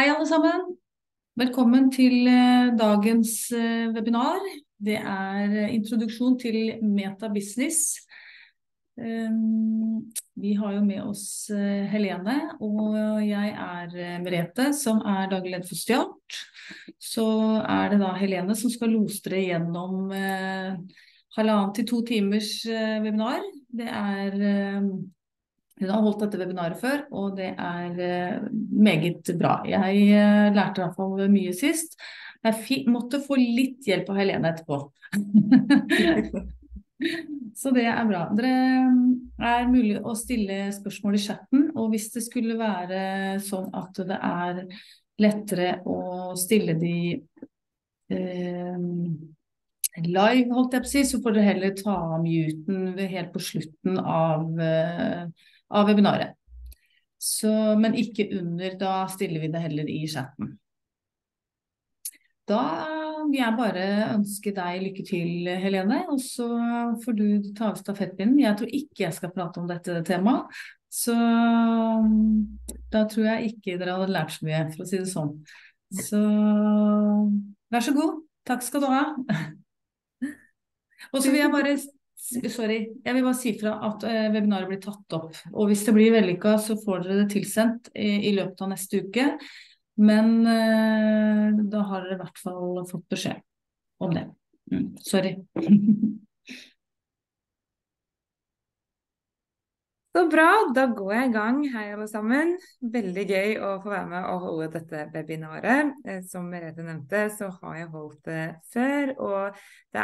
Hei alle sammen. Velkommen til dagens webinar. Det er introduksjon til Meta Business. Vi har jo med oss Helene, og jeg er Merete, som er daglig leder for Stjart. Så er det da Helene som skal lose dere gjennom 1,5 til 2 timers webinar. Det er Hun har holdt dette webinaret før, og det er meget bra. Jeg lærte i hvert fall mye sist. Jeg måtte få litt hjelp av Helene etterpå. Så det er bra. Det er mulig å stille spørsmål i chatten, og hvis det skulle være sånn at det er lettere å stille de live, holdt jeg på å si, så får dere heller ta av muten helt på slutten av webinaret. Men ikke under, da stiller vi det heller i chatten. Da vil jeg bare ønske deg lykke til, Helene, og så får du ta av stafettpinnen. Jeg tror ikke jeg skal prate om dette temaet, så da tror jeg ikke dere hadde lært så mye, for å si det sånn. Så vær så god, takk skal du ha. Og så vil jeg bare jeg vil bare si fra at webinaret blir tatt opp, og hvis det blir vellykket så får dere det tilsendt i løpet av neste uke, men da har dere i hvert fall fått beskjed om det. Sorry. Så bra, da går jeg i gang. Hei alle sammen. Veldig gøy å få være med og holde dette webinaret. Som Merete nevnte, så har jeg holdt det før, og det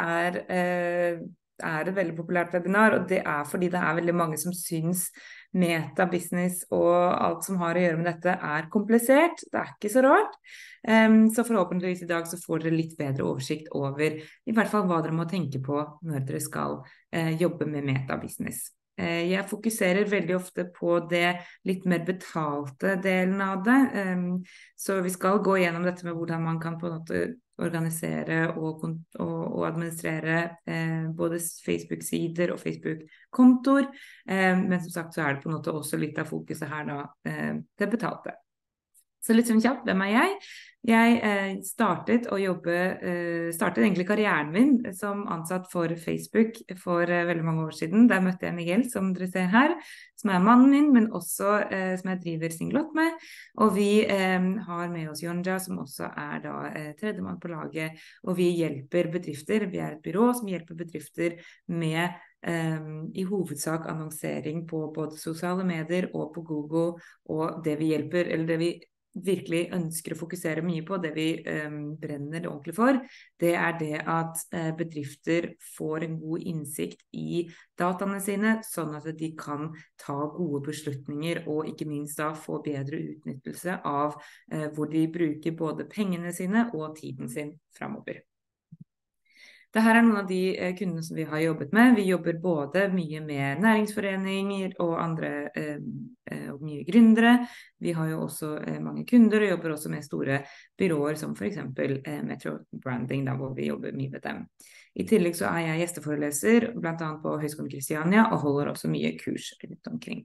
er et veldig populært webinar, og det er fordi det er veldig mange som syns Meta Business og alt som har å gjøre med dette er komplisert. Det er ikke så rart. Så forhåpentligvis i dag så får dere litt bedre oversikt over i hvert fall hva dere må tenke på når dere skal jobbe med Meta Business. Jeg fokuserer veldig ofte på det litt mer betalte delen av det, så vi skal gå gjennom dette med hvordan man kan på en måte organisere og administrere både Facebook-sider og Facebook-kontoer, men som sagt så er det på en måte også litt av fokuset her da, det betalte. Så litt sånn kjapt, hvem er jeg? Jeg startet egentlig karrieren min som ansatt for Facebook for veldig mange år siden. Der møtte jeg Miguel, som dere ser her, som er mannen min, men også som jeg driver Singlot med. Og vi har med oss Jonja, som også er da tredjemann på laget, og vi hjelper bedrifter. Vi er et byrå som hjelper bedrifter med i hovedsak annonsering på både sosiale medier og på Google, og det vi hjelper, eller det vi virkelig ønsker å fokusere mye på, det vi brenner ordentlig for, det er det at bedrifter får en god innsikt i dataene sine, sånn at de kan ta gode beslutninger og ikke minst da få bedre utnyttelse av hvor de bruker både pengene sine og tiden sin fremover. Dette er noen av de kundene som vi har jobbet med. Vi jobber både mye med næringsforeninger og andre og mye gründere. Vi har jo også mange kunder og jobber også med store byråer som for eksempel Metro Branding, da, hvor vi jobber mye med dem. I tillegg så er jeg gjesteforeleser, blant annet på Høgskolen Kristiania, og holder også mye kurs rundt omkring.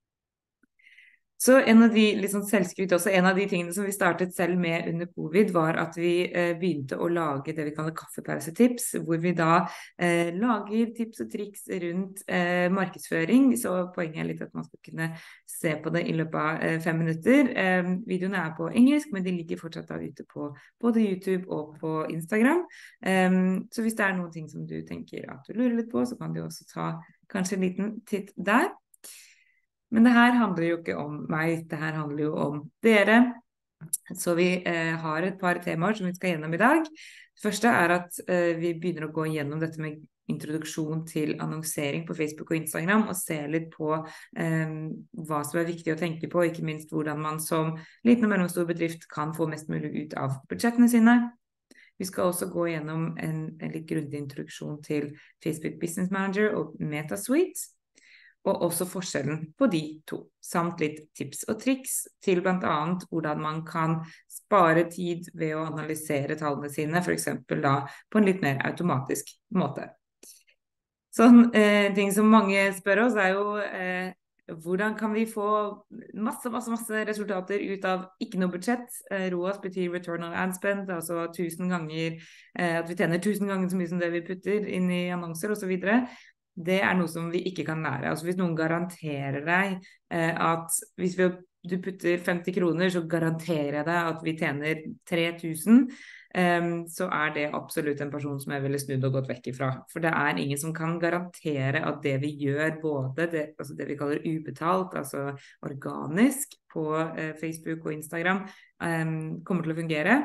Så en av de, litt sånn selvskryt også, en av de tingene som vi startet selv med under covid var at vi begynte å lage det vi kaller kaffepausetips, hvor vi da lager tips og triks rundt markedsføring, så poenget er litt at man skal kunne se på det i løpet av 5 minutter. Videoene er på engelsk, men de ligger fortsatt da ute på både YouTube og på Instagram. Så hvis det er noen ting som du tenker at du lurer litt på, så kan du også ta kanskje en liten titt der. Men det her handler jo ikke om meg, det her handler jo om dere. Så vi har et par temaer som vi skal gjennom i dag. Det første er at vi begynner å gå gjennom dette med introduksjon til annonsering på Facebook og Instagram, og se litt på hva som er viktig å tenke på, ikke minst hvordan man som liten og mellomstor bedrift kan få mest mulig ut av budsjettene sine. Vi skal også gå gjennom en litt grundig introduksjon til Facebook Business Manager og MetaSuite, og også forskjellen på de to, samt litt tips og triks til blant annet hvordan man kan spare tid ved å analysere tallene sine, for eksempel da på en litt mer automatisk måte. Sånn ting som mange spør oss er jo hvordan kan vi få masse resultater ut av ikke noe budsjett? ROAS betyr return on ad spend, altså 1000 ganger, at vi tjener 1000 ganger så mye som det vi putter inn i annonser og så videre. Det noe som vi ikke kan lære. Altså hvis noen garanterer deg at hvis du putter 50 kroner, så garanterer jeg deg at vi tjener 3000, så det absolutt en person som jeg ville snudd og gått vekk ifra. For det ingen som kan garantere at det vi gjør, både altså det vi kaller ubetalt, altså organisk på Facebook og Instagram, kommer til å fungere.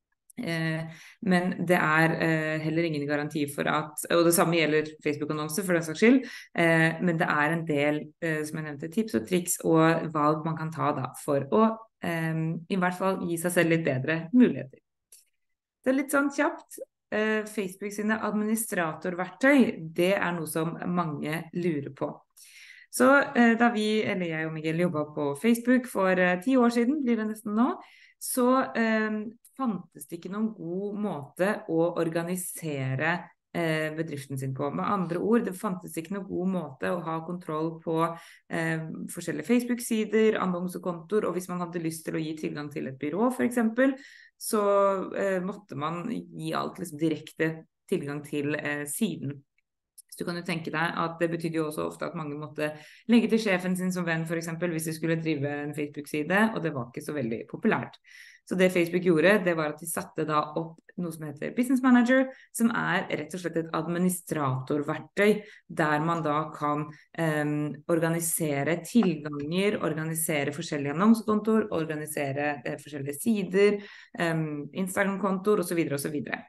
Men det heller ingen garanti for at, og det samme gjelder Facebook-annonser for den saks skyld, men det en del, som jeg nevnte, tips og triks og valg man kan ta da, for å i hvert fall gi seg selv litt bedre muligheter. Det litt sånn kjapt, Facebook sine administratorverktøy, det noe som mange lurer på. Så da jeg og Miguel jobbet på Facebook for 10 år siden, blir det nesten nå, så fantes det ikke noen god måte å organisere bedriften sin på. Med andre ord, det fantes ikke noen god måte å ha kontroll på forskjellige Facebook-sider, annonsekontoer, og hvis man hadde lyst til å gi tilgang til et byrå for eksempel, så måtte man gi alt liksom direkte tilgang til siden. Så du kan jo tenke deg at det betydde jo også ofte at mange måtte legge til sjefen sin som venn for eksempel, hvis de skulle drive en Facebook-side, og det var ikke så veldig populært. Så det Facebook gjorde, det var at de satte da opp noe som heter Business Manager, som rett og slett et administratorverktøy, der man da kan organisere tilganger, organisere forskjellige annonsekontor, organisere forskjellige sider, Instagram-kontor og så videre og så videre.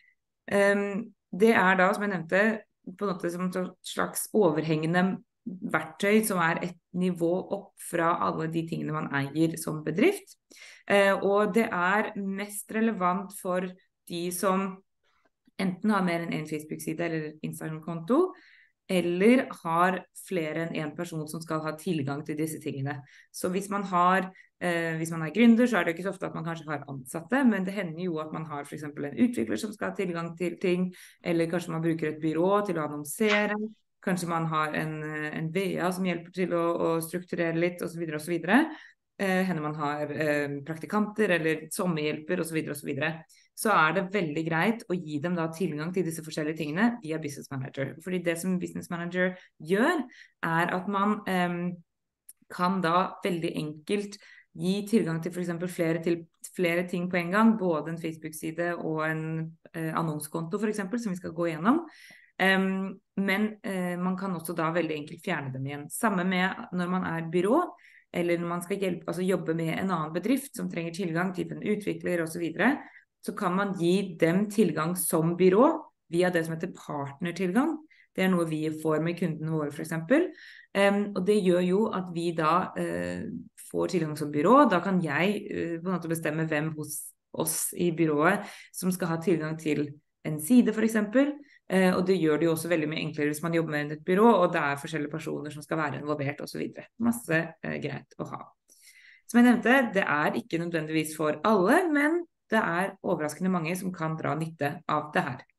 Det da, som jeg nevnte, på en måte som et slags overhengende verktøy som et nivå opp fra alle de tingene man eier som bedrift. Og det mest relevant for de som enten har mer enn en Facebook-side eller Instagram-konto, eller har flere enn en person som skal ha tilgang til disse tingene. Så hvis man gründer, så det ikke så ofte at man kanskje har ansatte, men det hender jo at man har for eksempel en utvikler som skal ha tilgang til ting, eller kanskje man bruker et byrå til å annonsere, kanskje man har en VA som hjelper til å strukturere litt, og så videre og så videre. Hender man har praktikanter eller sommerhjelper og så videre og så videre. Så det veldig greit å gi dem da tilgang til disse forskjellige tingene via Business Manager. Fordi det som Business Manager gjør, at man kan da veldig enkelt gi tilgang til for eksempel flere ting på en gang, både en Facebook-side og en annonskonto for eksempel, som vi skal gå gjennom. Men man kan også da veldig enkelt fjerne dem igjen. Samme med når man byrå, eller når man skal jobbe med en annen bedrift som trenger tilgang til en utvikler og så videre, så kan man gi dem tilgang som byrå via det som heter partnertilgang. Det noe vi får med kundene våre for eksempel. Og det gjør jo at vi da får tilgang som byrå. Da kan jeg på en måte bestemme hvem hos oss i byrået som skal ha tilgang til en side for eksempel. Og det gjør det jo også veldig mye enklere hvis man jobber med et byrå, og det forskjellige personer som skal være involvert og så videre. Masse greit å ha. Som jeg nevnte, det ikke nødvendigvis for alle, men det overraskende mange som kan dra nytte av det her.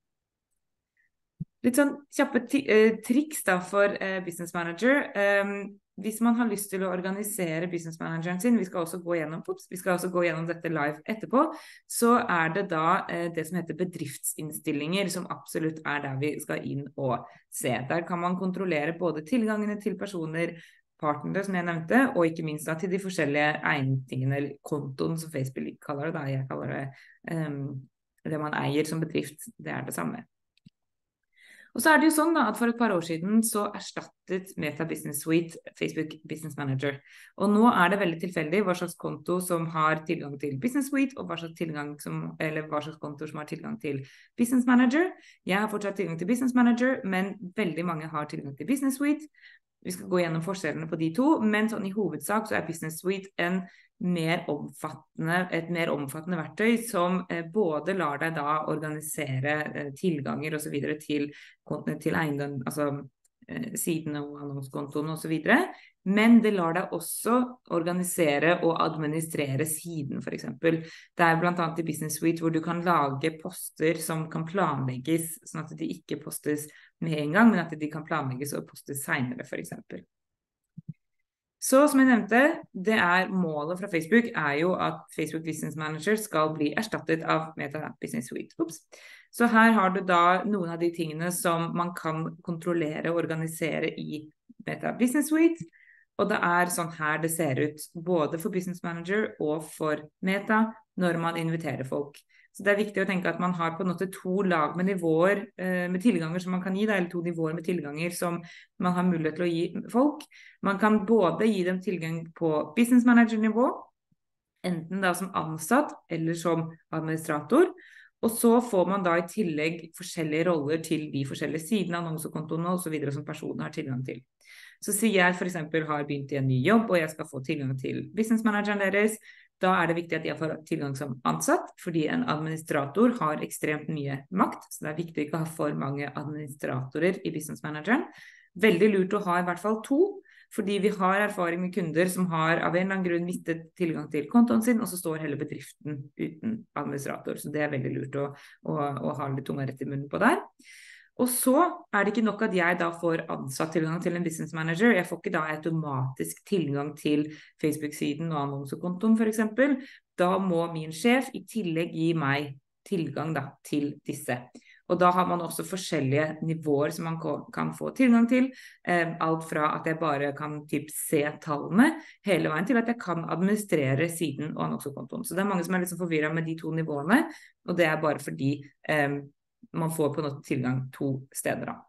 Litt sånn kjappe triks da for Business Manager. Hvis man har lyst til å organisere Business Manageren sin, vi skal også gå gjennom dette live etterpå, så det da det som heter bedriftsinnstillinger, som absolutt der vi skal inn og se. Der kan man kontrollere både tilgangene til personer, partnere som jeg nevnte, og ikke minst da til de forskjellige eientingene, eller kontoen som Facebook kaller det, da jeg kaller det man eier som bedrift, det det samme. Og så det jo sånn da, at for et par år siden så erstattet Meta Business Suite Facebook Business Manager. Og nå det veldig tilfeldig hva slags konto som har tilgang til Business Suite, og hva slags konto som har tilgang til Business Manager. Jeg har fortsatt tilgang til Business Manager, men veldig mange har tilgang til Business Suite. Vi skal gå gjennom forskjellene på de to, men sånn i hovedsak så Business Suite et mer omfattende verktøy som både lar deg da organisere tilganger og så videre til eiendom, altså sidene og annonskontoen og så videre, men det lar deg også organisere og administrere siden for eksempel. Det blant annet i Business Suite hvor du kan lage poster som kan planlegges, sånn at de ikke postes med en gang, men at de kan planlegges og postes senere for eksempel. Så som jeg nevnte, målet fra Facebook jo at Facebook Business Manager skal bli erstattet av Meta Business Suite. Ups. Så her har du da noen av de tingene som man kan kontrollere og organisere i Meta Business Suite. Og det sånn her det ser ut, både for Business Manager og for Meta, når man inviterer folk. Så det viktig å tenke at man har på en måte 2 lag med nivåer, med tilganger som man kan gi, eller 2 nivåer med tilganger som man har mulighet til å gi folk. Man kan både gi dem tilgang på Business Manager-nivå, enten da som ansatt eller som administrator, og så får man da i tillegg forskjellige roller til de forskjellige sidene, annonsekontoene og så videre som personen har tilgang til. Så sier jeg for eksempel har begynt i en ny jobb, og jeg skal få tilgang til business manageren deres, da det viktig at jeg får tilgang som ansatt, fordi en administrator har ekstremt mye makt, så det viktig ikke å ha for mange administratorer i business manageren. Veldig lurt å ha i hvert fall 2, fordi vi har erfaring med kunder som har av en eller annen grunn mistet tilgang til kontoen sin, og så står hele bedriften uten administrator, så det veldig lurt å ha litt tunga rett i munnen på der. Og så det ikke nok at jeg da får ansatt tilgang til en business manager, jeg får ikke da automatisk tilgang til Facebook-siden og annonsekontoen for eksempel. Da må min sjef i tillegg gi meg tilgang da, til disse. Og da har man også forskjellige nivåer som man kan få tilgang til. Alt fra at jeg bare kan se tallene, hele veien til at jeg kan administrere siden og annonsekontoen. Så det mange som litt forvirret med de 2 nivåene, og det bare fordi man får på noe tilgang 2 steder da.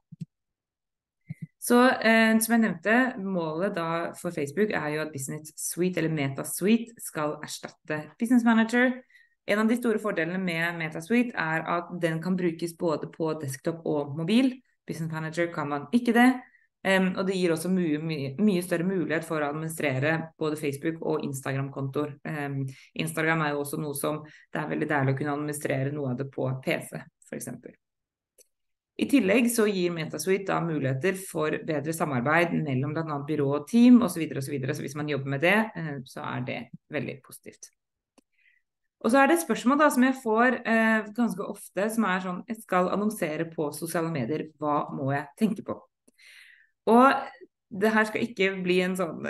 Så som jeg nevnte, målet da for Facebook jo at Business Suite eller Meta Suite skal erstatte Business Manager. En av de store fordelene med Meta Suite at den kan brukes både på desktop og mobil. Business Manager kan man ikke det. Og det gir også mye større mulighet for å administrere både Facebook og Instagram-kontor. Instagram jo også noe som det veldig deilig å kunne administrere noe av det på PC, for eksempel. I tillegg så gir MetaSuite da muligheter for bedre samarbeid mellom blant annet byrå og team, og så videre, og så videre. Så hvis man jobber med det, så det veldig positivt. Og så det et spørsmål da, som jeg får ganske ofte, som sånn, jeg skal annonsere på sosiale medier, hva må jeg tenke på? Og det her skal ikke bli en sånn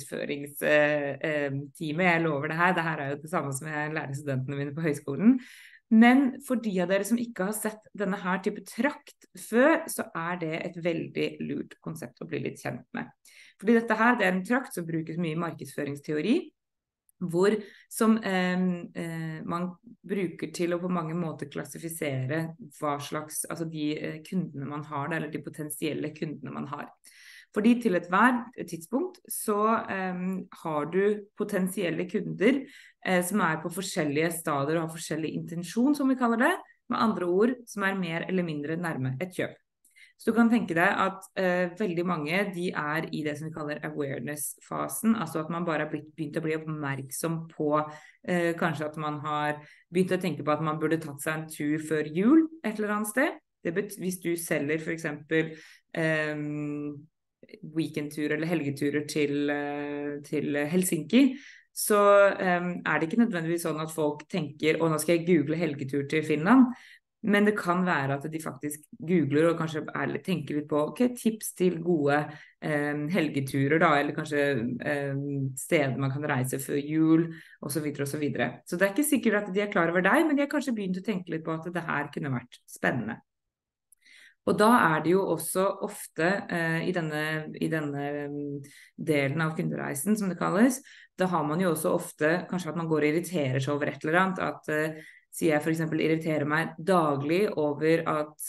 markedsføringstime, jeg lover det her. Det her jo det samme som jeg lærer studentene mine på høyskolen. Men for de av dere som ikke har sett denne her type trakt før, så det et veldig lurt konsept å bli litt kjent med. Fordi dette her, det en trakt som brukes mye i markedsføringsteori, hvor som man bruker til å på mange måter klassifisere hva slags, altså de kundene man har, eller de potensielle kundene man har. Fordi til et tidspunkt så har du potensielle kunder som på forskjellige stadier og har forskjellig intensjon, som vi kaller det. Med andre ord, som mer eller mindre nærme et kjøp. Så du kan tenke deg at veldig mange de i det som vi kaller awareness-fasen, altså at man bare har begynt å bli oppmerksom på kanskje at man har begynt å tenke på at man burde tatt seg en tur før jul et eller annet sted. Hvis du selger for eksempel weekendturer eller helgeturer til Helsinki, så det ikke nødvendigvis sånn at folk tenker, nå skal jeg google helgetur til Finland, men det kan være at de faktisk googler og kanskje tenker litt på tips til gode helgeturer da, eller kanskje steder man kan reise før jul, og så videre og så videre. Så det ikke sikkert at de klar over deg, men de har kanskje begynt å tenke litt på at det her kunne vært spennende. Og da det jo også ofte i denne delen av kundereisen, som det kalles, da har man jo også ofte kanskje at man går og irriterer seg over et eller annet, at sier jeg for eksempel irriterer meg daglig over at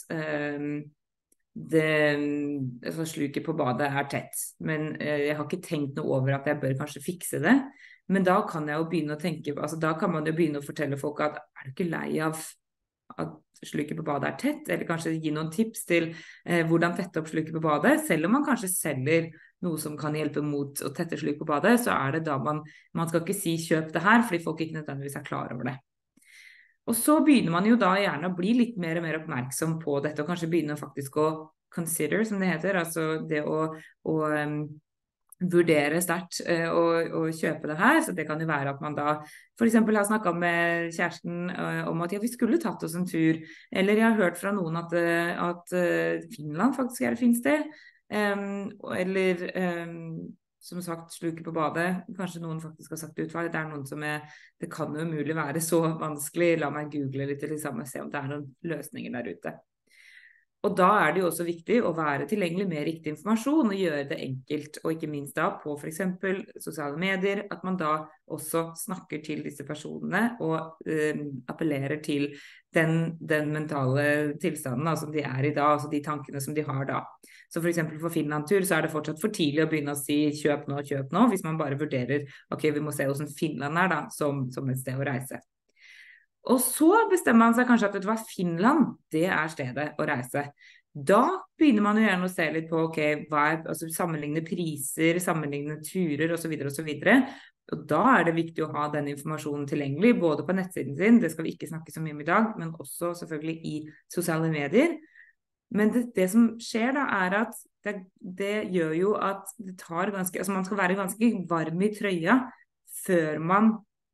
sluket på badet tett, men jeg har ikke tenkt noe over at jeg bør kanskje fikse det, men da kan jeg jo begynne å tenke, altså da kan man jo begynne å fortelle folk at du ikke lei av at sluket på badet tett, eller kanskje gi noen tips til hvordan tette opp sluket på badet, selv om man kanskje selger noe som kan hjelpe mot å tette sluk på badet, så det da man skal ikke si kjøp det her, fordi folk ikke nødvendigvis klar over det. Og så begynner man jo da gjerne å bli litt mer og mer oppmerksom på dette, og kanskje begynne faktisk å consider, som det heter, altså det å vurdere sterkt og kjøpe det her, så det kan jo være at man da for eksempel har snakket med kjæresten om at ja, vi skulle tatt oss en tur, eller jeg har hørt fra noen at Finland faktisk et fint sted, eller som sagt, sluker på badet. Kanskje noen faktisk har sagt utvalg. Det noen som det kan jo umulig være så vanskelig. La meg google litt til sammen, se om det noen løsninger der ute. Og da det jo også viktig å være tilgjengelig med riktig informasjon og gjøre det enkelt, og ikke minst da på for eksempel sosiale medier, at man da også snakker til disse personene og appellerer til den mentale tilstanden da, som de i da, altså de tankene som de har da. Så for eksempel for Finland-tur så det fortsatt for tidlig å begynne å si kjøp nå, hvis man bare vurderer, ok, vi må se hvordan Finland da, som et sted å reise. Og så bestemmer man seg kanskje at det var Finland, det stedet å reise. Da begynner man jo gjerne å se litt på, ok, altså sammenligne priser, sammenligne turer og så videre og så videre. Og da det viktig å ha den informasjonen tilgjengelig, både på nettsiden sin, det skal vi ikke snakke så mye om i dag, men også selvfølgelig i sosiale medier. Men det som skjer da at det gjør jo at det tar altså man skal være ganske varm i trøya før man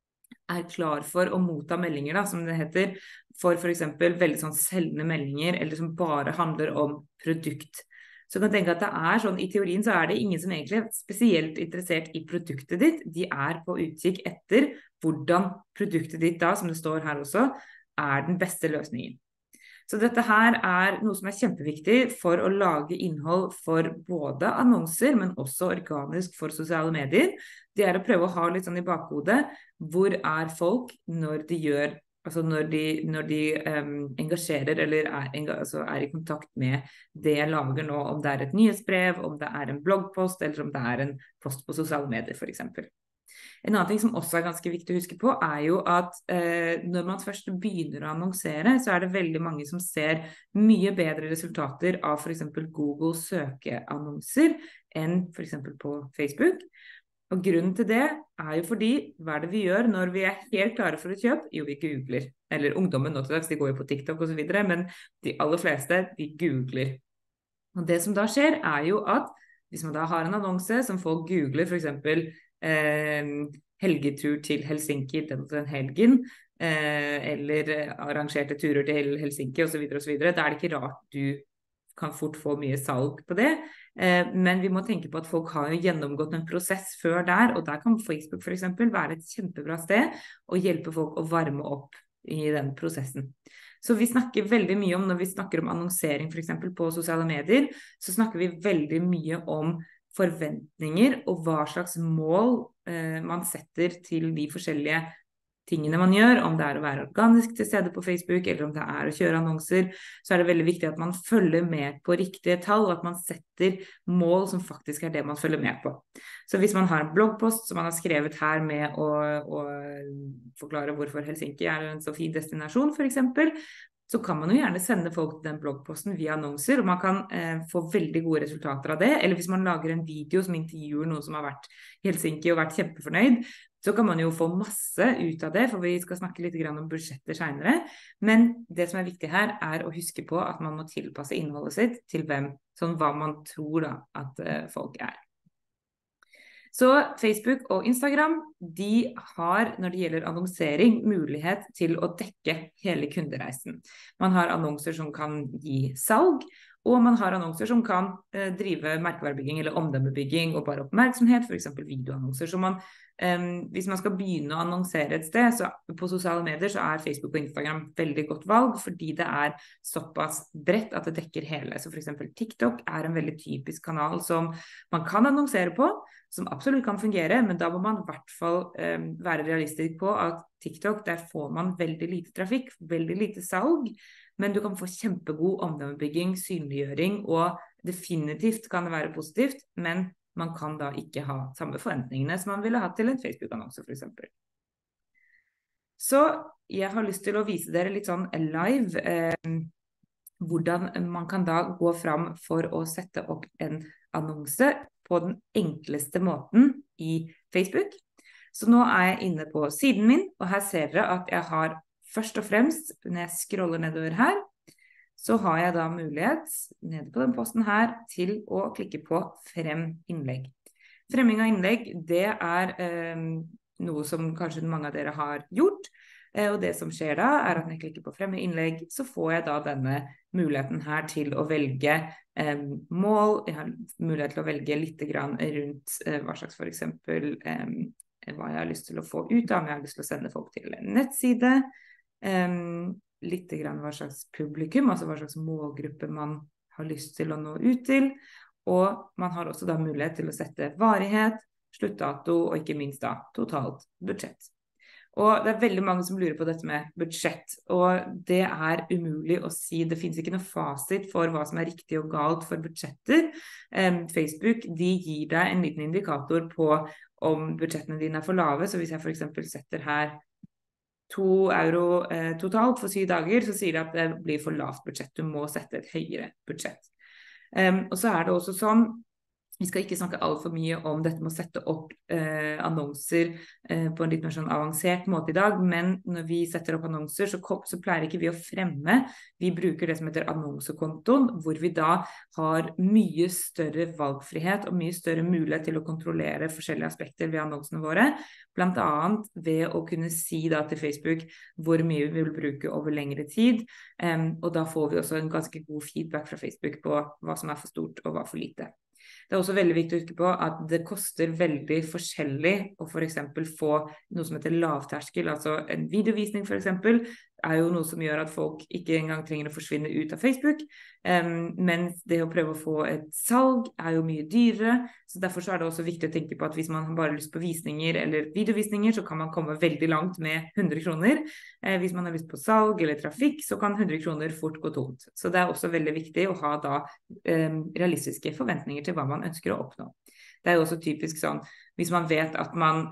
klar for å motta meldinger da, som det heter, for eksempel veldig sånn selgende meldinger, eller som bare handler om produkt. Så kan jeg tenke at det sånn, i teorien så det ingen som egentlig spesielt interessert i produktet ditt, de på utkikk etter hvordan produktet ditt da, som det står her også, den beste løsningen. Så dette her noe som kjempeviktig for å lage innhold for både annonser, men også organisk for sosiale medier. Det å prøve å ha litt sånn i bakhodet, hvor folk når de gjør, altså når de engasjerer eller altså i kontakt med det jeg lager nå, om det et nyhetsbrev, om det en bloggpost, eller om det en post på sosiale medier for eksempel. En annen ting som også ganske viktig å huske på jo at når man først begynner å annonsere, så det veldig mange som ser mye bedre resultater av for eksempel Google søkeannonser enn for eksempel på Facebook. Og grunnen til det jo fordi, hva det vi gjør når vi helt klare for et kjøp? Jo, vi googler. Eller ungdommen nå til dags, de går jo på TikTok og så videre, men de aller fleste, de googler. Og det som da skjer jo at hvis man da har en annonse som folk googler, for eksempel helgetur til Helsinki den helgen, eller arrangerte turer til Helsinki og så videre, da det ikke rart du kan fort få mye salg på det, men vi må tenke på at folk har jo gjennomgått en prosess før der, og der kan Facebook for eksempel være et kjempebra sted og hjelpe folk å varme opp i den prosessen. Så vi snakker veldig mye om, når vi snakker om annonsering for eksempel på sosiale medier, så snakker vi veldig mye om forventninger og hva slags mål man setter til de forskjellige tingene man gjør, om det å være organisk til stede på Facebook, eller om det å kjøre annonser, så det veldig viktig at man følger med på riktige tall, og at man setter mål som faktisk det man følger med på. Så hvis man har en bloggpost som man har skrevet her med å forklare hvorfor Helsinki en så fin destinasjon for eksempel, så kan man jo gjerne sende folk til den bloggposten via annonser, og man kan få veldig gode resultater av det. Eller hvis man lager en video som intervjuer noen som har vært i Helsinki og vært kjempefornøyd, så kan man jo få masse ut av det, for vi skal snakke litt om budsjetter senere. Men det som viktig her å huske på at man må tilpasse innholdet sitt til sånn hva man tror da, at folk Så Facebook og Instagram, de har, når det gjelder annonsering, mulighet til å dekke hele kundereisen. Man har annonser som kan gi salg, og man har annonser som kan drive merkevarebygging eller omdømmebygging og bare oppmerksomhet, for eksempel videoannonser. Så hvis man skal begynne å annonsere et sted, så på sosiale medier så Facebook og Instagram veldig godt valg, fordi det såpass bredt at det dekker hele. Så for eksempel TikTok en veldig typisk kanal som man kan annonsere på, som absolutt kan fungere, men da må man i hvert fall være realistisk på at TikTok, der får man veldig lite trafikk, veldig lite salg, men du kan få kjempegod omdømmebygging, synliggjøring, og definitivt kan det være positivt, men man kan da ikke ha samme forventningene som man ville hatt til en Facebook-annonse for eksempel. Så jeg har lyst til å vise dere litt sånn live hvordan man kan da gå fram for å sette opp en annonse på den enkleste måten i Facebook. Så nå jeg inne på siden min, og her ser dere at jeg har først og fremst, når jeg scroller nedover her, så har jeg da mulighet, nede på den posten her, til å klikke på frem innlegg. Fremming av innlegg, det noe som kanskje mange av dere har gjort, Og det som skjer da, er at når jeg klikker på fremme innlegg, så får jeg da denne muligheten her til å velge mål. Jeg har mulighet til å velge litt grann rundt hva slags for eksempel hva jeg har lyst til å få ut av, om jeg har lyst til å sende folk til en nettside. Litt grann hva slags publikum, altså hva slags målgruppe man har lyst til å nå ut til. Og man har også da mulighet til å sette varighet, sluttdato og ikke minst da totalt budsjett. Og det er veldig mange som lurer på dette med budsjett, og det er umulig å si. Det finnes ikke noe fasit for hva som er riktig og galt for budsjetter. Facebook, de gir deg en liten indikator på om budsjettene dine er for lave, så hvis jeg for eksempel setter her 2 euro totalt for 7 dager, så sier det at det blir for lavt budsjett. Du må sette et høyere budsjett. Og så er det også sånn, vi skal ikke snakke alt for mye om dette med å sette opp annonser på en litt mer sånn avansert måte i dag, men når vi setter opp annonser, så pleier ikke vi å fremme. Vi bruker det som heter annonsekontoen, hvor vi da har mye større valgfrihet og mye større mulighet til å kontrollere forskjellige aspekter ved annonsene våre, blant annet ved å kunne si da til Facebook hvor mye vi vil bruke over lengre tid, og da får vi også en ganske god feedback fra Facebook på hva som er for stort og hva for lite. Det er også veldig viktig å huske på at det koster veldig forskjellig å for eksempel få noe som heter lavterskel, altså en videovisning for eksempel, er jo noe som gjør at folk ikke engang trenger å forsvinne ut av Facebook, men det å prøve å få et salg er jo mye dyrere, så derfor så er det også viktig å tenke på at hvis man bare har lyst på visninger eller videovisninger, så kan man komme veldig langt med 100 kroner. Hvis man har lyst på salg eller trafikk, så kan 100 kroner fort gå tomt. Så det er også veldig viktig å ha da realistiske forventninger til hva man ønsker å oppnå. Det er jo også typisk sånn, hvis man vet at man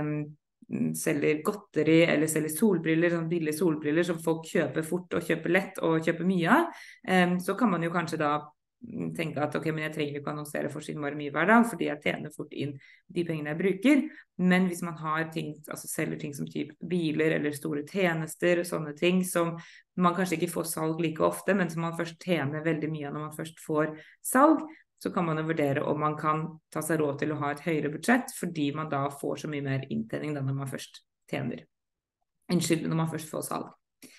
selger godteri eller selger solbriller, sånn billige solbriller som folk kjøper fort og kjøper lett og kjøper mye av, så kan man jo kanskje da tenke at ok, men jeg trenger ikke å annonsere for sin mye hver dag, fordi jeg tjener fort inn de pengene jeg bruker. Men hvis man har ting, altså selger ting som typ biler eller store tjenester, sånne ting som man kanskje ikke får salg like ofte, men som man først tjener veldig mye av når man først får salg, så kan man jo vurdere om man kan ta seg råd til å ha et høyere budsjett, fordi man da får så mye mer inntjening når man først når man først får salg.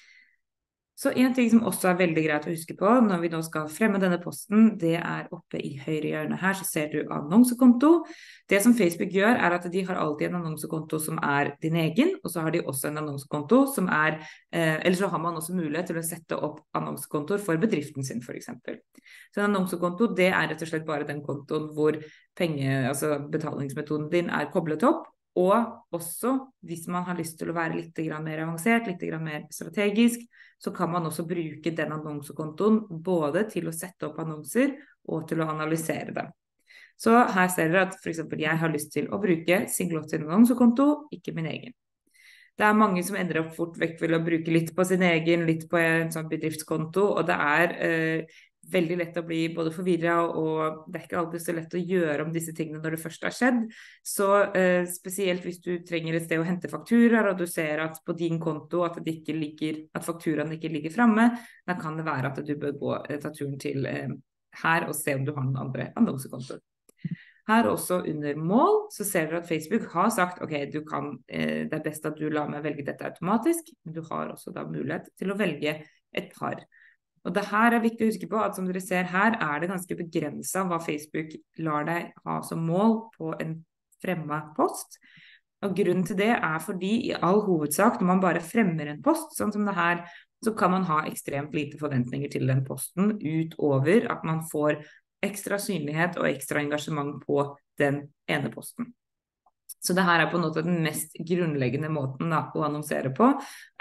Så en ting som også er veldig greit å huske på når vi nå skal fremme denne posten, det er oppe i høyre hjørne her, så ser du annonsekonto. Det som Facebook gjør er at de har alltid en annonsekonto som er din egen, og så har de også en annonsekonto som er, eller så har man også mulighet til å sette opp annonsekontoer for bedriften sin for eksempel. Så en annonsekonto, det er rett og slett bare den kontoen hvor altså betalingsmetoden din er koblet opp, og også hvis man har lyst til å være litt mer avansert, litt mer strategisk, så kan man også bruke den annonsekontoen både til å sette opp annonser og til å analysere dem. Så her ser dere at for eksempel jeg har lyst til å bruke Singlot sin annonsekonto, ikke min egen. Det er mange som ender opp fort vekk ved å bruke litt på sin egen, litt på en sånn bedriftskonto, og det er veldig lett å bli både forvirret, og det er ikke alltid så lett å gjøre om disse tingene når det først har skjedd. Så spesielt hvis du trenger et sted å hente fakturaer, og du ser at på din konto at fakturaen ikke ligger fremme, da kan det være at du bør ta turen til her og se om du har noen andre annonsekontoer. Her også under mål, så ser dere at Facebook har sagt, ok, det er best at du lar meg velge dette automatisk, men du har også da mulighet til å velge et par. Og det her er viktig å huske på at som dere ser her, er det ganske begrenset hva Facebook lar deg ha som mål på en fremmet post. Og grunnen til det er fordi i all hovedsak, når man bare fremmer en post, sånn som det her, så kan man ha ekstremt lite forventninger til den posten, utover at man får ekstra synlighet og ekstra engasjement på den ene posten. Så det her er på en måte den mest grunnleggende måten da, å annonsere på,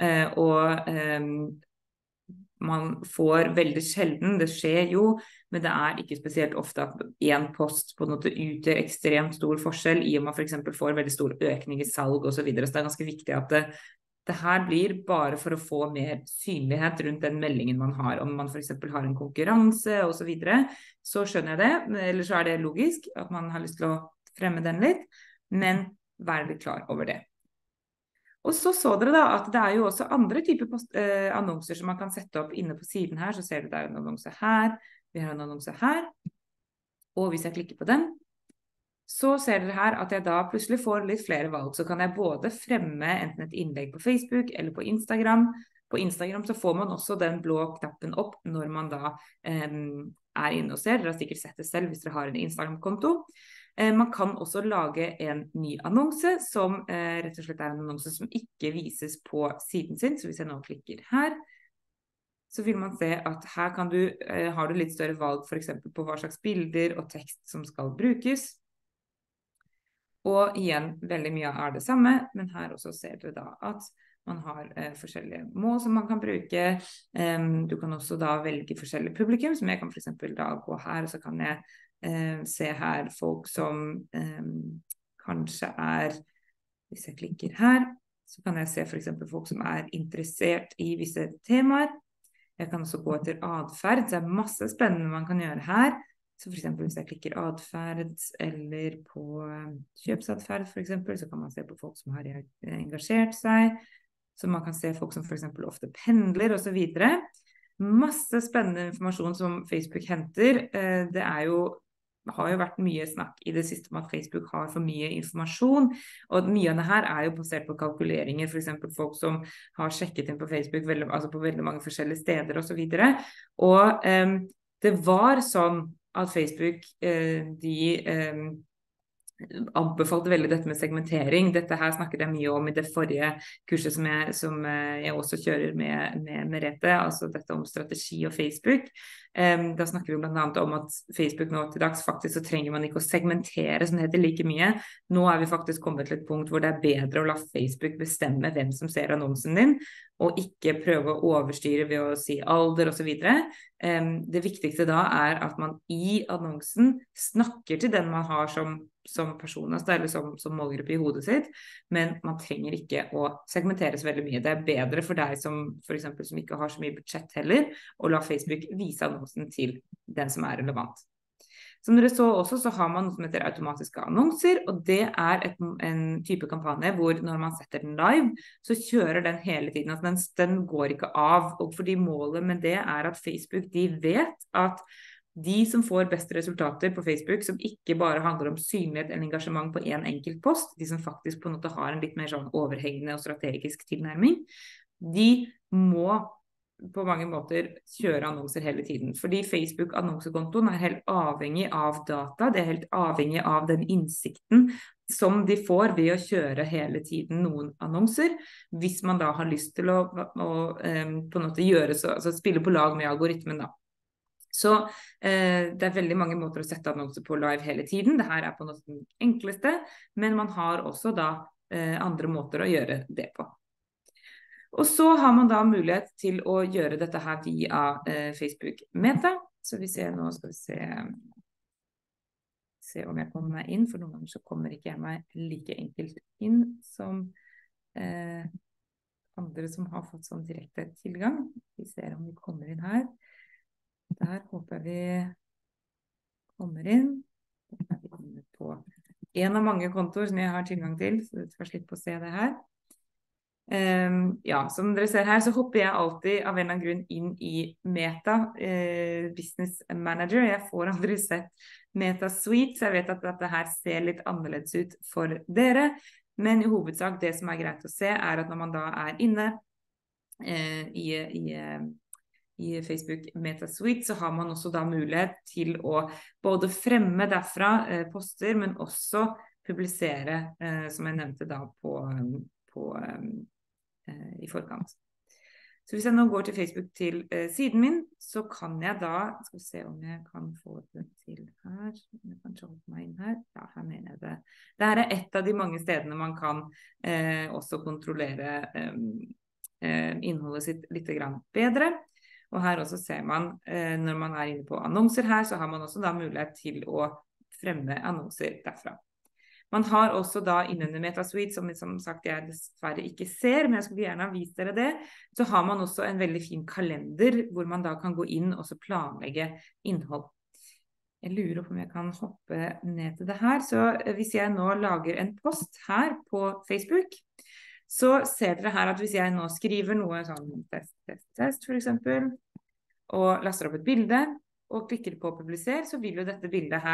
man får veldig sjelden, det skjer jo, men det er ikke spesielt ofte at en post på en måte utgjør ekstremt stor forskjell i om man for eksempel får veldig stor økning i salg og så videre. Så det er ganske viktig at det her blir bare for å få mer synlighet rundt den meldingen man har. Om man for eksempel har en konkurranse og så videre, så skjønner jeg det, eller så er det logisk at man har lyst til å fremme den litt, men vær litt klar over det. Og så dere da at det er jo også andre typer annonser som man kan sette opp inne på siden her. Så ser du det er en annonse her, vi har en annonse her. Og hvis jeg klikker på den, Så ser dere her at jeg da plutselig får litt flere valg. Så kan jeg både fremme enten et innlegg på Facebook eller på Instagram. På Instagram så får man også den blå knappen opp når man da er inne og ser. Dere har sikkert sett det selv hvis dere har en Instagram-konto. Man kan også lage en ny annonse som rett og slett er en annonse som ikke vises på siden sin. Så hvis jeg nå klikker her, så vil man se at her har du litt større valg for eksempel på hva slags bilder og tekst som skal brukes. Og igjen, veldig mye er det samme, men her også ser dere da at man har forskjellige mål som man kan bruke. Du kan også da velge forskjellige publikum, som jeg kan for eksempel da gå her, og så kan jeg se her folk som kanskje hvis jeg klikker her, så kan jeg se for eksempel folk som er interessert i visse temaer. Jeg kan også gå etter adferd, så det er masse spennende man kan gjøre her. Så for eksempel hvis jeg klikker adferd eller på kjøpsadferd for eksempel, så kan man se på folk som har engasjert seg, så man kan se folk som for eksempel ofte pendler og så videre. Masse spennende informasjon som Facebook henter. Det har jo vært mye snakk i det siste om at Facebook har for mye informasjon, og mye av det her er jo basert på kalkuleringer, for eksempel folk som har sjekket inn på Facebook altså på veldig mange forskjellige steder og så videre. Og det var sånn at Facebook anbefalte veldig dette med segmentering. Dette her snakket jeg mye om i det forrige kurset som jeg også kjører med Merete, altså dette om strategi og Facebook. Da snakker vi blant annet om at Facebook nå til dags faktisk så trenger man ikke å segmentere som det heter like mye. Nå er vi faktisk kommet til et punkt hvor det er bedre å la Facebook bestemme hvem som ser annonsen din, og ikke prøve å overstyre ved å si alder og så videre. Det viktigste da er at man i annonsen snakker til den man har som person, eller som målgruppe i hodet sitt, men man trenger ikke å segmenteres veldig mye. Det er bedre for deg for eksempel, som ikke har så mye budsjett heller, å la Facebook vise annonsen til den som er relevant. Som dere så også, så har man noe som heter automatiske annonser, og det er en type kampanje hvor når man setter den live, så kjører den hele tiden. Altså den går ikke av, og fordi målet med det er at Facebook, de vet at de som får best resultater på Facebook, som ikke bare handler om synlighet eller engasjement på en enkelt post, de som faktisk på en måte har en litt mer sånn overhengende og strategisk tilnærming, de må på mange måter kjøre annonser hele tiden. Fordi Facebook-annonsekontoen er helt avhengig av data, det er helt avhengig av den innsikten som de får ved å kjøre hele tiden noen annonser, hvis man da har lyst til å på en måte altså spille på lag med algoritmen da. Så det er veldig mange måter å sette annonser på live hele tiden. Dette er på en måte den enkleste, men man har også da andre måter å gjøre det på. Og så har man da mulighet til å gjøre dette her via Facebook Meta. Så vi ser nå, skal vi se om jeg kommer meg inn, for noen ganger så kommer ikke jeg meg like enkelt inn som andre som har fått sånn direkte tilgang. Vi ser om vi kommer inn her. Der håper vi kommer inn. Da er vi inne på en av mange kontoer som jeg har tilgang til, så du skal slippe å se det her. Ja, som dere ser her så hopper jeg alltid av en eller annen grunn inn i Meta Business Manager. Jeg får aldri sett Meta Suite, så jeg vet at dette her ser litt annerledes ut for dere, men i hovedsak det som er greit å se er at når man da er inne i Facebook Meta Suite, så har man også da mulighet til å både fremme derfra poster, men også publisere, som jeg nevnte da i forkant. Så hvis jeg nå går til Facebook til siden min, så kan jeg da, skal vi se om jeg kan få det til her, jeg kan holde meg inn her, ja, her mener jeg det. Dette er et av de mange stedene man kan også kontrollere innholdet sitt litt grann bedre. Og her også ser man, når man er inne på annonser her, så har man også da mulighet til å fremme annonser derfra. Man har også da innunder Meta Suite, som sagt jeg dessverre ikke ser, men jeg skulle gjerne ha vist dere det, så har man også en veldig fin kalender, hvor man da kan gå inn og så planlegge innhold. Jeg lurer på om jeg kan hoppe ned til det her, så hvis jeg nå lager en post her på Facebook, så ser dere her at hvis jeg nå skriver noe sånn test for eksempel, og laster opp et bilde, og klikker på publiser, så vil jo dette bildet her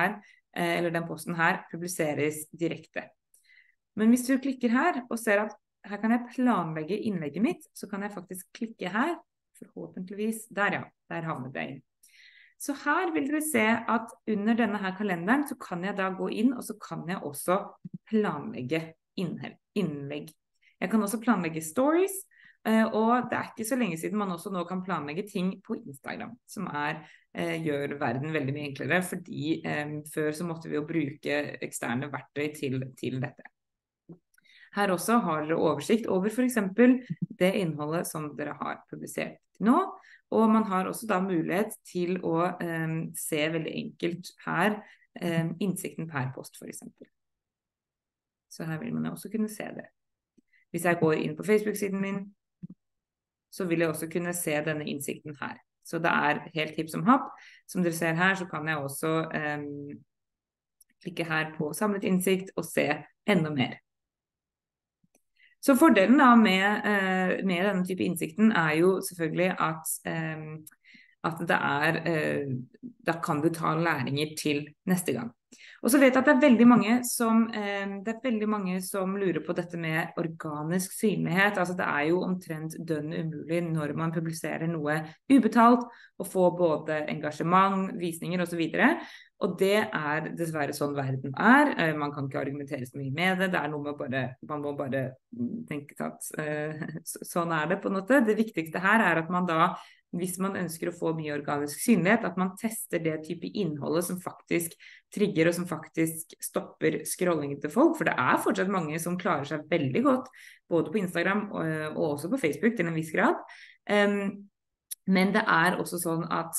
eller den posten her, publiseres direkte. Men hvis du klikker her og ser at her kan jeg planlegge innlegget mitt, så kan jeg faktisk klikke her, forhåpentligvis, der ja, der havnet jeg inn. Så her vil dere se at under denne her kalenderen så kan jeg da gå inn, og så kan jeg også planlegge innlegg. Jeg kan også planlegge stories, og det ikke så lenge siden man også nå kan planlegge ting på Instagram, som gjør verden veldig mye enklere, fordi før så måtte vi jo bruke eksterne verktøy til dette. Her også har dere oversikt over for eksempel det innholdet som dere har publisert til nå, og man har også da mulighet til å se veldig enkelt her innsikten per post for eksempel. Så her vil man også kunne se det. Hvis jeg går inn på Facebook-siden min, så vil jeg også kunne se denne innsikten her. Så det helt hipp som happ. Som dere ser her, så kan jeg også klikke her på samlet innsikt og se enda mer. Så fordelen da med denne type innsikten jo selvfølgelig at da kan du ta læringer til neste gang. Og så vet jeg at det veldig mange som lurer på dette med organisk synlighet. Altså det jo omtrent dønn umulig når man publiserer noe ubetalt, å få både engasjement, visninger og så videre. Og det dessverre sånn verden man kan ikke argumentere så mye med det, noe med man må bare tenke at sånn det på en måte. Det viktigste her at man da, hvis man ønsker å få mye organisk synlighet, at man tester det type innholdet som faktisk trigger og som faktisk stopper scrollingen til folk, for det fortsatt mange som klarer seg veldig godt, både på Instagram og også på Facebook til en viss grad. Men det også sånn at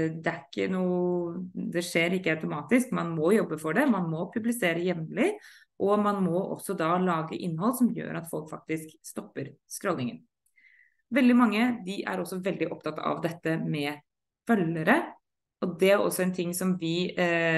det skjer ikke automatisk, man må jobbe for det, man må publisere jevnlig, og man må også da lage innhold som gjør at folk faktisk stopper scrollingen. Veldig mange, de også veldig opptatt av dette med følgere, og det også en ting som vi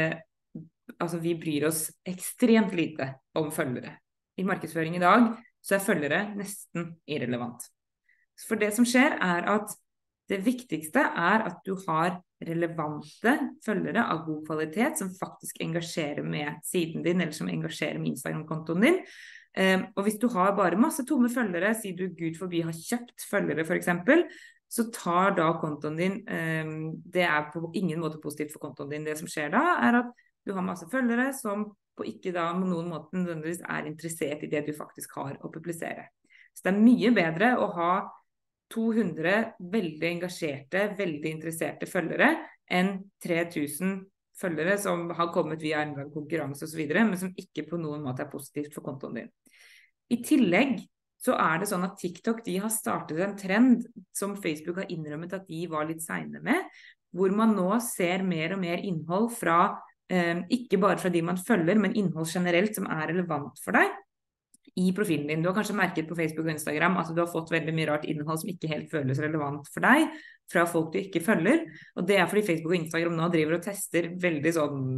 bryr oss ekstremt lite om følgere. I markedsføring i dag, så følgere nesten irrelevant. For det som skjer at det viktigste at du har relevante følgere av god kvalitet som faktisk engasjerer med siden din, eller som engasjerer med Instagram-kontoen din. Og hvis du har bare masse tomme følgere, sier du Gud forbi har kjøpt følgere for eksempel, så tar da kontoen din, det på ingen måte positivt for kontoen din. Det som skjer da at du har masse følgere som på ikke da på noen måte nødvendigvis interessert i det du faktisk har å publisere. Så det mye bedre å ha 200 veldig engasjerte, veldig interesserte følgere enn 3000 følgere som har kommet via en konkurranse og så videre, men som ikke på noen måte positivt for kontoen din. I tillegg så det sånn at TikTok de har startet en trend som Facebook har innrømmet at de var litt sene med, hvor man nå ser mer og mer innhold fra, ikke bare fra de man følger, men innhold generelt som relevant for deg i profilen din. Du har kanskje merket på Facebook og Instagram at du har fått veldig mye rart innhold som ikke helt føles relevant for deg, fra folk du ikke følger, og det fordi Facebook og Instagram nå driver og tester veldig